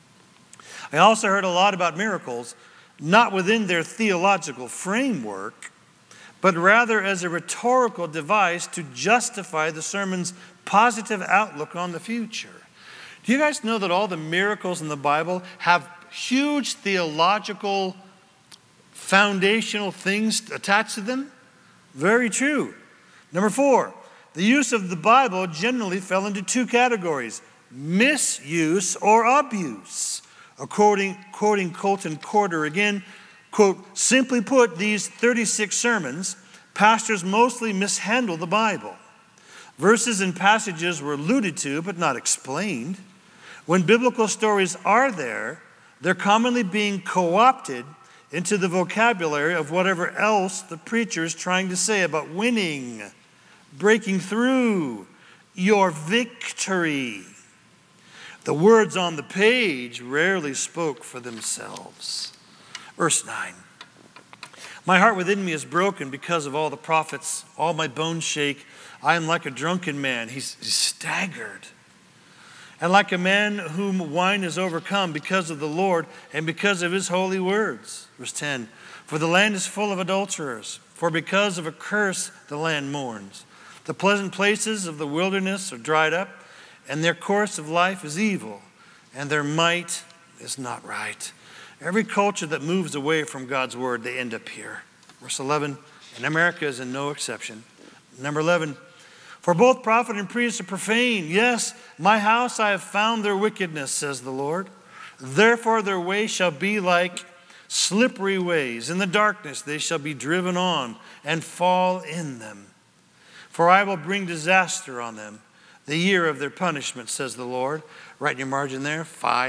[SPEAKER 1] I also heard a lot about miracles, not within their theological framework, but rather as a rhetorical device to justify the sermon's positive outlook on the future. Do you guys know that all the miracles in the Bible have huge theological, foundational things attached to them? Very true. Number 4, the use of the Bible generally fell into 2 categories, misuse or abuse. Quoting Colton Corder again, quote, simply put, these 36 sermons, pastors mostly mishandle the Bible. Verses and passages were alluded to but not explained. When biblical stories are there, they're commonly being co-opted into the vocabulary of whatever else the preacher is trying to say about winning, breaking through, your victory. The words on the page rarely spoke for themselves. Verse 9. My heart within me is broken because of all the prophets. All my bones shake. I am like a drunken man. He's staggered. And like a man whom wine is overcome because of the Lord and because of his holy words. Verse 10. For the land is full of adulterers. For because of a curse the land mourns. The pleasant places of the wilderness are dried up, and their course of life is evil, and their might is not right. Every culture that moves away from God's word, they end up here. Verse 11, and America is in no exception. Number 11, for both prophet and priest are profane. Yes, my house I have found their wickedness, says the Lord. Therefore their way shall be like slippery ways. In the darkness they shall be driven on and fall in them. For I will bring disaster on them, the year of their punishment, says the Lord. Right in your margin there,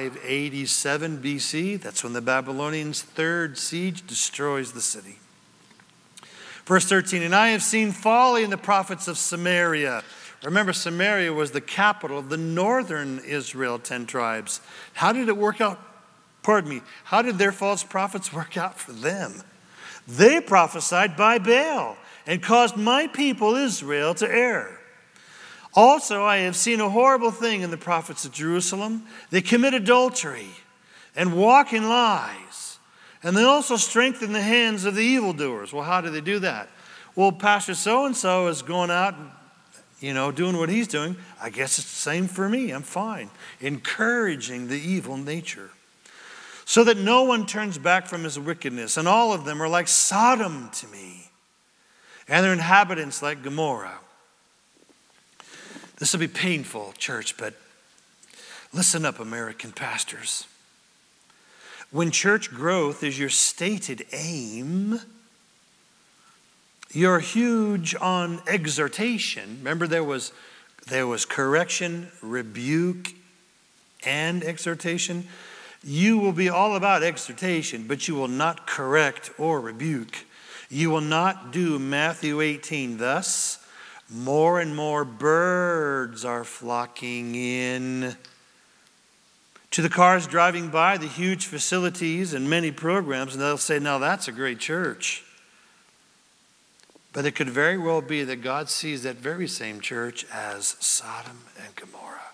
[SPEAKER 1] 587 BC. That's when the Babylonians' third siege destroys the city. Verse 13, and I have seen folly in the prophets of Samaria. Remember, Samaria was the capital of the northern Israel, 10 tribes. How did it work out? How did their false prophets work out for them? They prophesied by Baal and caused my people Israel to err. Also, I have seen a horrible thing in the prophets of Jerusalem. They commit adultery and walk in lies. And they also strengthen the hands of the evildoers. Well, how do they do that? Well, Pastor so-and-so is going out, doing what he's doing. I guess it's the same for me. I'm fine. Encouraging the evil nature. So that no one turns back from his wickedness. And all of them are like Sodom to me. And their inhabitants like Gomorrah. This will be painful, church, but listen up, American pastors. When church growth is your stated aim, you're huge on exhortation. Remember, there was correction, rebuke, and exhortation. You will be all about exhortation, but you will not correct or rebuke. You will not do Matthew 18 thus. More and more birds are flocking in. To the cars driving by, the huge facilities and many programs, and they'll say, now that's a great church. But it could very well be that God sees that very same church as Sodom and Gomorrah.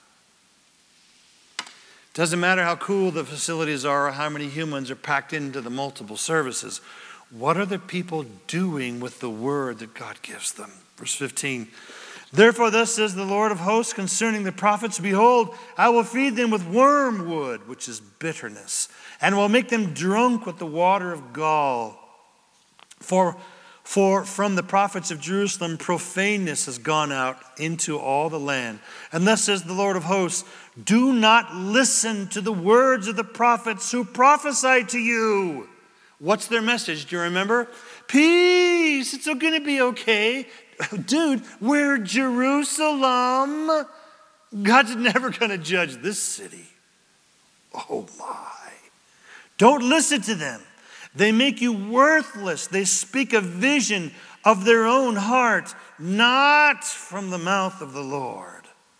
[SPEAKER 1] Doesn't matter how cool the facilities are or how many humans are packed into the multiple services. What are the people doing with the word that God gives them? Verse 15, therefore thus says the Lord of hosts concerning the prophets, behold, I will feed them with wormwood, which is bitterness, and will make them drunk with the water of gall. For from the prophets of Jerusalem profaneness has gone out into all the land. And thus says the Lord of hosts, do not listen to the words of the prophets who prophesy to you. What's their message? Do you remember? Peace. It's going to be okay. Dude, we're Jerusalem. God's never going to judge this city. Oh my. Don't listen to them. They make you worthless. They speak a vision of their own heart, not from the mouth of the Lord.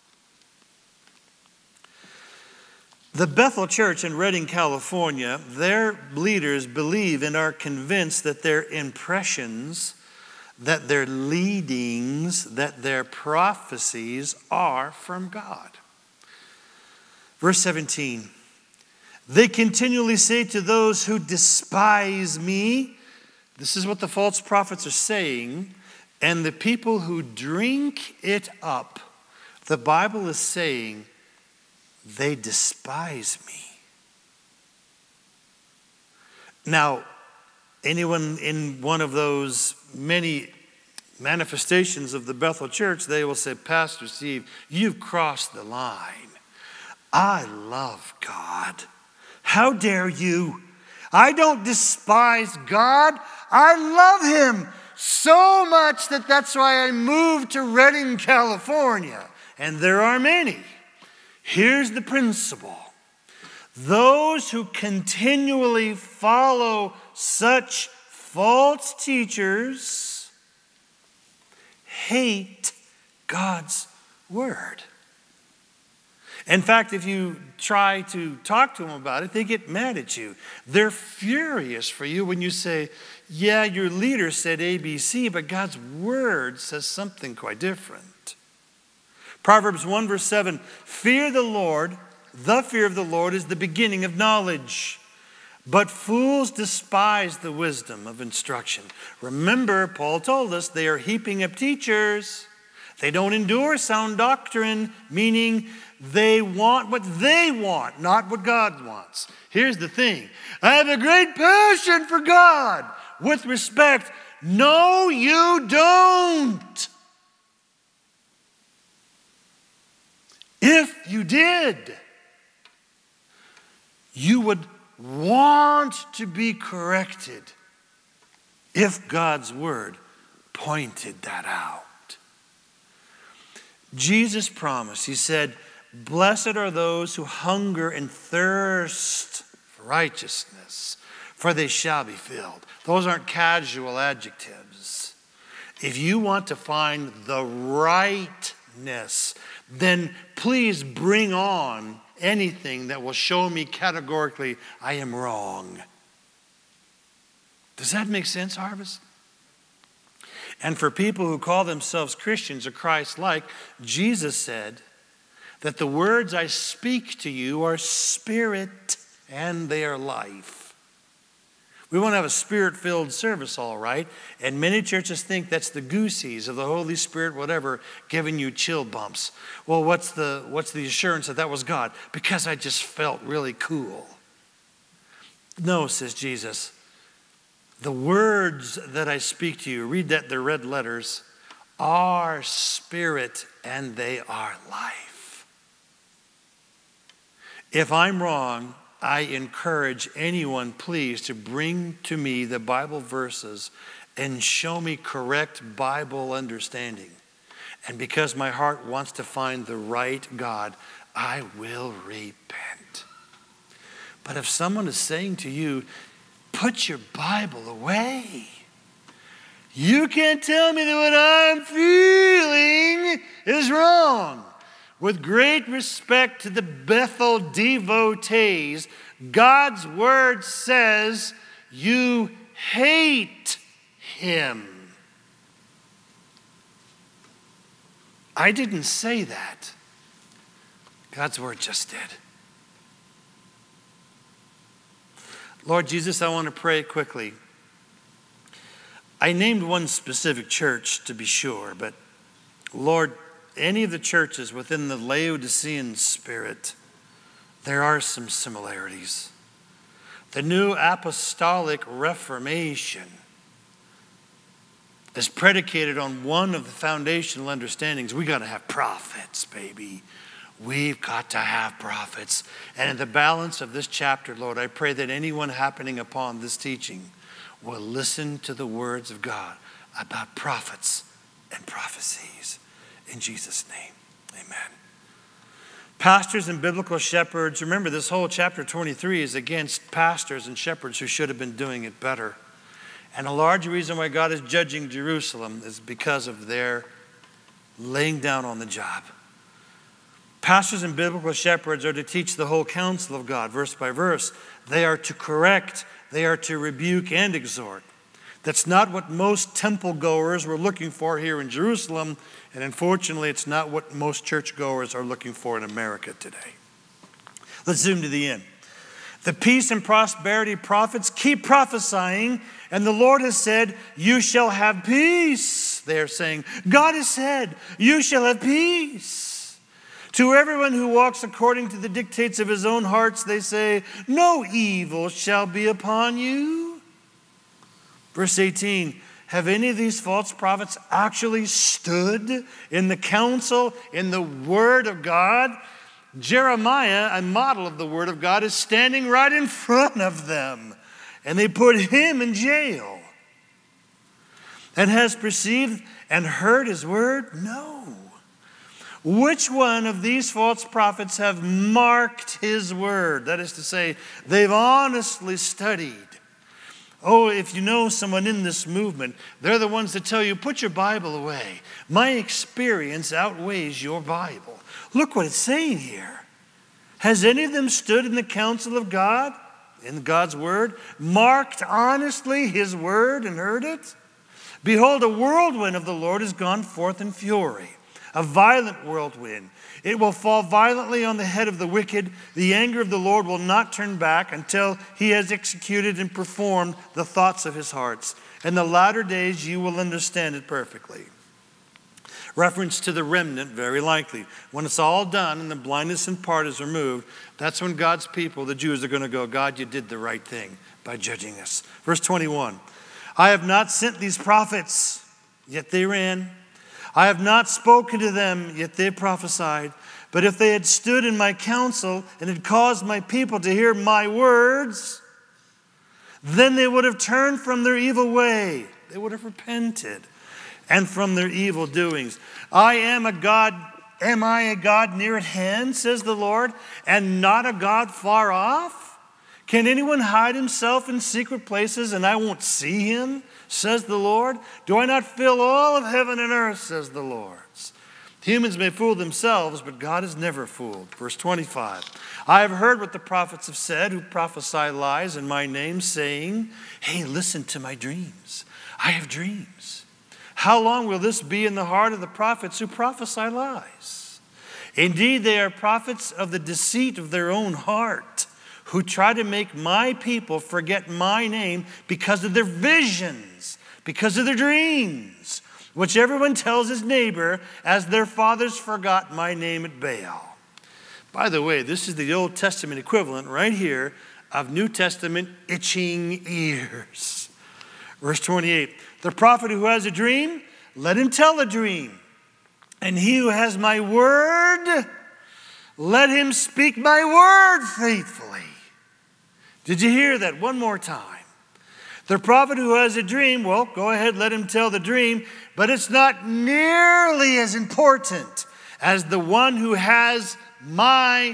[SPEAKER 1] The Bethel Church in Redding, California, their leaders believe and are convinced that their impressions, that their leadings, that their prophecies are from God. Verse 17, they continually say to those who despise me, this is what the false prophets are saying, and the people who drink it up, the Bible is saying, they despise me. Now, anyone in one of those many manifestations of the Bethel Church, they will say, Pastor Steve, you've crossed the line. I love God. How dare you? I don't despise God. I love him so much that's why I moved to Redding, California. And there are many. Here's the principle. Those who continually follow such false teachers hate God's word. In fact, if you try to talk to them about it, they get mad at you. They're furious for you when you say, yeah, your leader said ABC, but God's word says something quite different. Proverbs 1 verse 7, fear the Lord, the fear of the Lord is the beginning of knowledge. But fools despise the wisdom of instruction. Remember, Paul told us they are heaping up teachers. They don't endure sound doctrine, meaning they want what they want, not what God wants. Here's the thing. I have a great passion for God. With respect, no, you don't. If you did, you would want to be corrected if God's word pointed that out. Jesus promised, he said, blessed are those who hunger and thirst for righteousness, for they shall be filled. Those aren't casual adjectives. If you want to find the rightness, then please bring on anything that will show me categorically I am wrong. Does that make sense, Harvest? And for people who call themselves Christians or Christ-like, Jesus said that the words I speak to you are spirit and they are life. We want to have a spirit-filled service, all right. And many churches think that's the goosies of the Holy Spirit, whatever, giving you chill bumps. Well, what's the assurance that was God? Because I just felt really cool. No, says Jesus. The words that I speak to you, read that, the red letters, are spirit and they are life. If I'm wrong, I encourage anyone, please, to bring to me the Bible verses and show me correct Bible understanding. And because my heart wants to find the right God, I will repent. But if someone is saying to you, put your Bible away, you can't tell me that what I'm feeling is wrong. With great respect to the Bethel devotees, God's word says you hate him. I didn't say that. God's word just did. Lord Jesus, I want to pray quickly. I named one specific church to be sure, but Lord, any of the churches within the Laodicean spirit, there are some similarities. The New Apostolic Reformation is predicated on one of the foundational understandings. We got to have prophets, baby. We've got to have prophets. And in the balance of this chapter, Lord, I pray that anyone happening upon this teaching will listen to the words of God about prophets and prophecies. In Jesus' name, amen. Pastors and biblical shepherds, remember this whole chapter 23 is against pastors and shepherds who should have been doing it better. And a large reason why God is judging Jerusalem is because of their laying down on the job. Pastors and biblical shepherds are to teach the whole counsel of God, verse by verse. They are to correct, they are to rebuke and exhort. That's not what most temple goers were looking for here in Jerusalem, and unfortunately, it's not what most church goers are looking for in America today. Let's zoom to the end. The peace and prosperity prophets keep prophesying, and the Lord has said, you shall have peace. They are saying, God has said, you shall have peace. To everyone who walks according to the dictates of his own hearts, they say, no evil shall be upon you. Verse 18, have any of these false prophets actually stood in the counsel, in the word of God? Jeremiah, a model of the word of God, is standing right in front of them. And they put him in jail. And has perceived and heard his word? No. Which one of these false prophets have marked his word? That is to say, they've honestly studied. Oh, if you know someone in this movement, they're the ones that tell you, put your Bible away. My experience outweighs your Bible. Look what it's saying here. Has any of them stood in the counsel of God, in God's word, marked honestly his word and heard it? Behold, a whirlwind of the Lord has gone forth in fury, a violent whirlwind. It will fall violently on the head of the wicked. The anger of the Lord will not turn back until he has executed and performed the thoughts of his hearts. In the latter days you will understand it perfectly. Reference to the remnant, very likely. When it's all done and the blindness in part is removed, that's when God's people, the Jews, are going to go, God, you did the right thing by judging us. Verse 21, I have not sent these prophets, yet they ran. I have not spoken to them, yet they prophesied. But if they had stood in my counsel and had caused my people to hear my words, then they would have turned from their evil way. They would have repented and from their evil doings. Am I a God near at hand, says the Lord, and not a God far off? Can anyone hide himself in secret places and I won't see him, says the Lord? Do I not fill all of heaven and earth, says the Lord? Humans may fool themselves, but God is never fooled. Verse 25, I have heard what the prophets have said who prophesy lies in my name, saying, hey, listen to my dreams. I have dreams. How long will this be in the heart of the prophets who prophesy lies? Indeed, they are prophets of the deceit of their own heart, who try to make my people forget my name because of their visions, because of their dreams, which everyone tells his neighbor, as their fathers forgot my name at Baal. By the way, this is the Old Testament equivalent right here of New Testament itching ears. Verse 28, the prophet who has a dream, let him tell the dream. And he who has my word, let him speak my word faithfully. Did you hear that? One more time. The prophet who has a dream, well, go ahead, let him tell the dream, but it's not nearly as important as the one who has my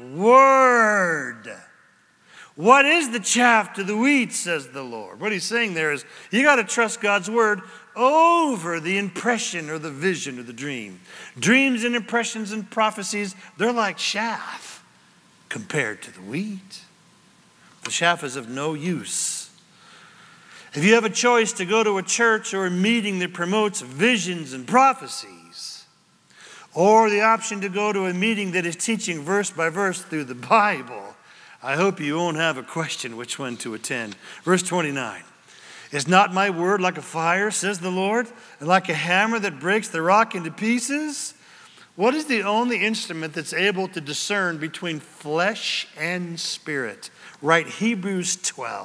[SPEAKER 1] word. What is the chaff to the wheat, says the Lord? What he's saying there is you got to trust God's word over the impression or the vision or the dream. Dreams and impressions and prophecies, they're like chaff compared to the wheat. The chaff is of no use. If you have a choice to go to a church or a meeting that promotes visions and prophecies, or the option to go to a meeting that is teaching verse by verse through the Bible, I hope you won't have a question which one to attend. Verse 29. Is not my word like a fire, says the Lord, and like a hammer that breaks the rock into pieces? What is the only instrument that's able to discern between flesh and spirit? Write Hebrews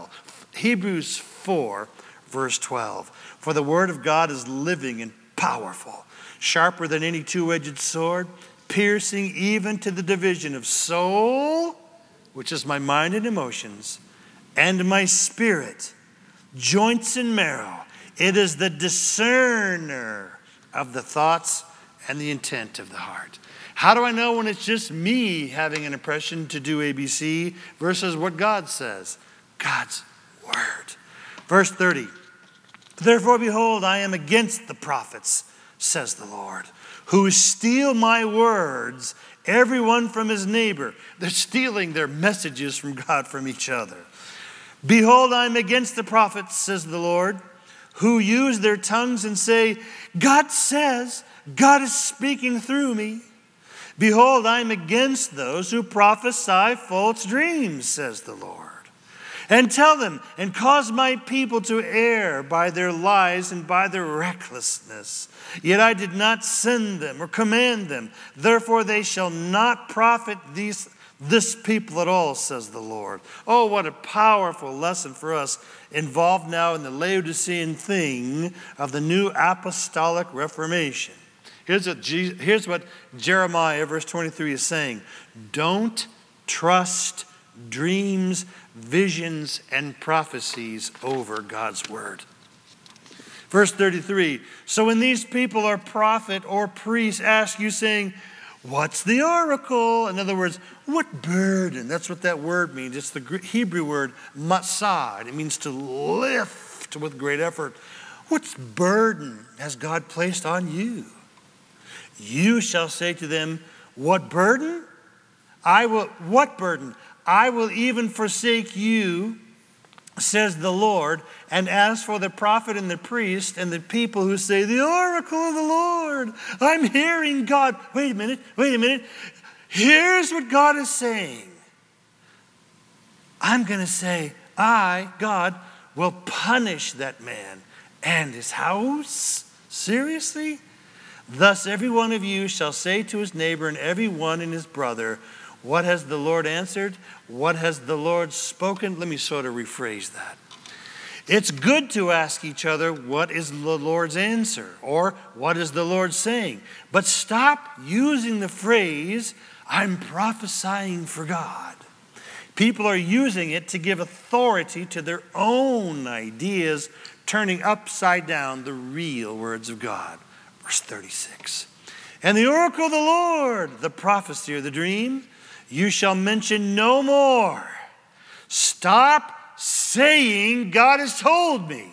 [SPEAKER 1] 4, verse 12. For the word of God is living and powerful, sharper than any two-edged sword, piercing even to the division of soul, which is my mind and emotions, and my spirit, joints and marrow. It is the discerner of the thoughts and the intent of the heart. How do I know when it's just me having an impression to do ABC versus what God says? God's word. Verse 30. Therefore, behold, I am against the prophets, says the Lord, who steal my words, everyone from his neighbor. They're stealing their messages from God from each other. Behold, I am against the prophets, says the Lord, who use their tongues and say, God says, God is speaking through me. Behold, I am against those who prophesy false dreams, says the Lord. And tell them, and cause my people to err by their lies and by their recklessness. Yet I did not send them or command them. Therefore they shall not profit this people at all, says the Lord. Oh, what a powerful lesson for us involved now in the Laodicean thing of the new apostolic reformation. Here's what Jeremiah, verse 23, is saying. Don't trust dreams, visions, and prophecies over God's word. Verse 33, so when these people or prophet or priest ask you, saying, What's the oracle? In other words, what burden? That's what that word means. It's the Hebrew word matsad. It means to lift with great effort. What burden has God placed on you? You shall say to them, what burden? What burden? I will even forsake you, says the Lord. And as for the prophet and the priest and the people who say, the oracle of the Lord, I'm hearing God. Wait a minute. Here's what God is saying. I'm going to say, God, will punish that man and his house. Seriously? Thus every one of you shall say to his neighbor and every one in his brother, what has the Lord answered? What has the Lord spoken? Let me sort of rephrase that. It's good to ask each other, what is the Lord's answer? Or what is the Lord saying? But stop using the phrase, I'm prophesying for God. People are using it to give authority to their own ideas, turning upside down the real words of God. Verse 36. And the oracle of the Lord, the prophecy or the dream, you shall mention no more. Stop saying, God has told me.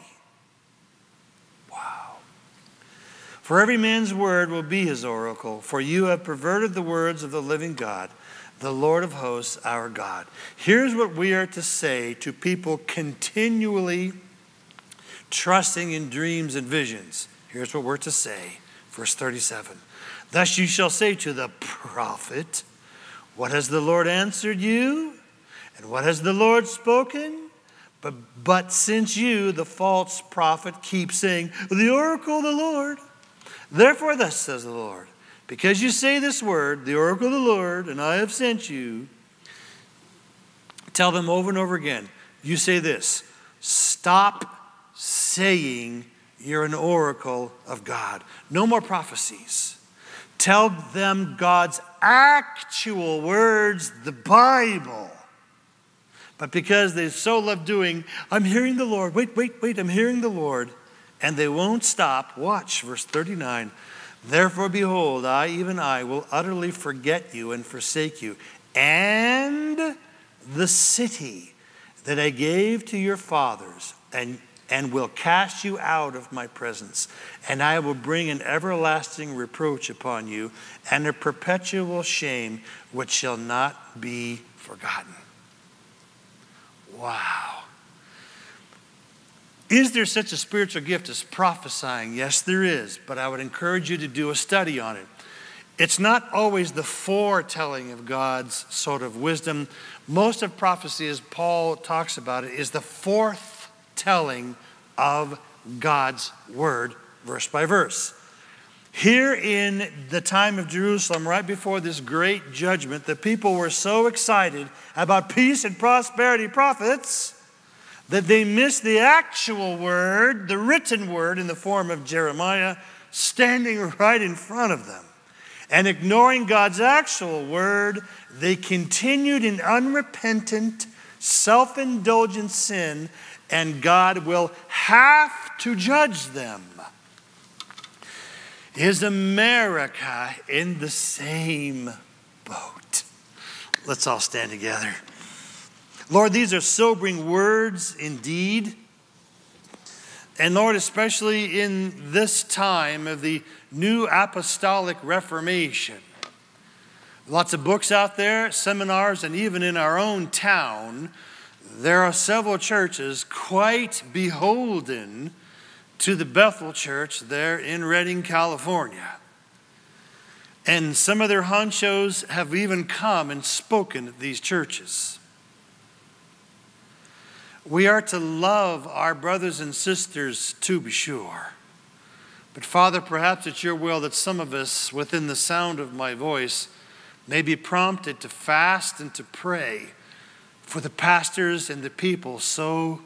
[SPEAKER 1] Wow. For every man's word will be his oracle, for you have perverted the words of the living God, the Lord of hosts, our God. Here's what we are to say to people continually trusting in dreams and visions. Here's what we're to say. Verse 37. Thus you shall say to the prophet, what has the Lord answered you? And what has the Lord spoken? But since you, the false prophet, keep saying, the oracle of the Lord, therefore thus says the Lord, because you say this word, the oracle of the Lord, and I have sent you, tell them over and over again, you say this, stop saying you're an oracle of God. No more prophecies. Tell them God's actual words, the Bible. But because they so love doing, I'm hearing the Lord. Wait, I'm hearing the Lord. And they won't stop. Watch, verse 39. Therefore, behold, I, even I, will utterly forget you and forsake you. And the city that I gave to your fathers, and will cast you out of my presence. And I will bring an everlasting reproach upon you, and a perpetual shame which shall not be forgotten. Wow. Is there such a spiritual gift as prophesying? Yes, there is, but I would encourage you to do a study on it. It's not always the foretelling of God's sort of wisdom. Most of prophecy, as Paul talks about it, is the foretelling of God's word, verse by verse. Here in the time of Jerusalem, right before this great judgment, the people were so excited about peace and prosperity prophets that they missed the actual word, the written word in the form of Jeremiah, standing right in front of them. And ignoring God's actual word, they continued in unrepentant, self-indulgent sin, and God will have to judge them. Is America in the same boat? Let's all stand together. Lord, these are sobering words indeed. And Lord, especially in this time of the New Apostolic Reformation. Lots of books out there, seminars, and even in our own town, there are several churches quite beholden to the Bethel Church there in Redding, California. And some of their honchos have even come and spoken at these churches. We are to love our brothers and sisters, to be sure. But Father, perhaps it's your will that some of us, within the sound of my voice, may be prompted to fast and to pray for the pastors and the people so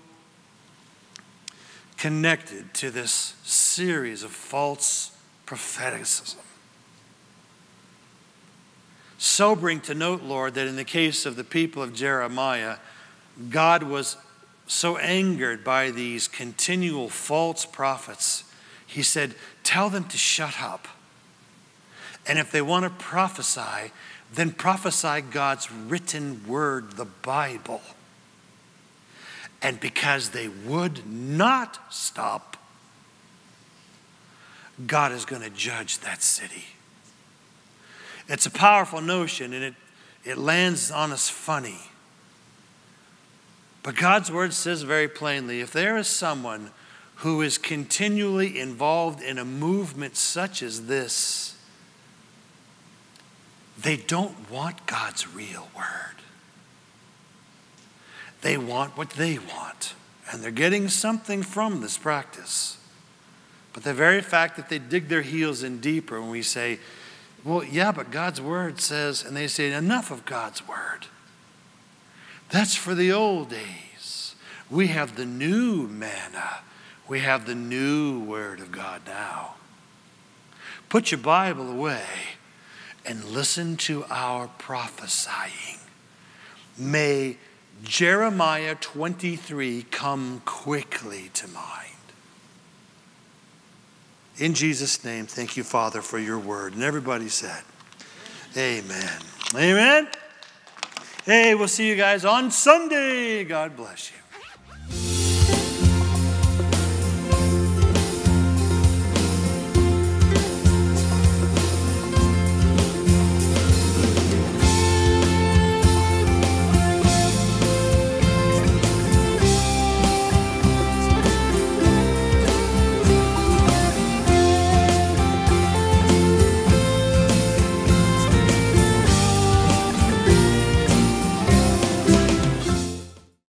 [SPEAKER 1] connected to this series of false propheticism. Sobering to note, Lord, that in the case of the people of Jeremiah, God was so angered by these continual false prophets, he said, tell them to shut up And if they want to prophesy, then prophesy God's written word, the Bible. And because they would not stop, God is going to judge that city. It's a powerful notion, and it lands on us funny. But God's word says very plainly, if there is someone who is continually involved in a movement such as this, they don't want God's real word. They want what they want. And they're getting something from this practice. But the very fact that they dig their heels in deeper when we say, well, yeah, but God's word says, and they say, enough of God's word. That's for the old days. We have the new manna. We have the new word of God now. Put your Bible away and listen to our prophesying. May Jeremiah 23 come quickly to mind. In Jesus' name, thank you, Father, for your word. And everybody said, amen. Amen. Hey, we'll see you guys on Sunday. God bless you.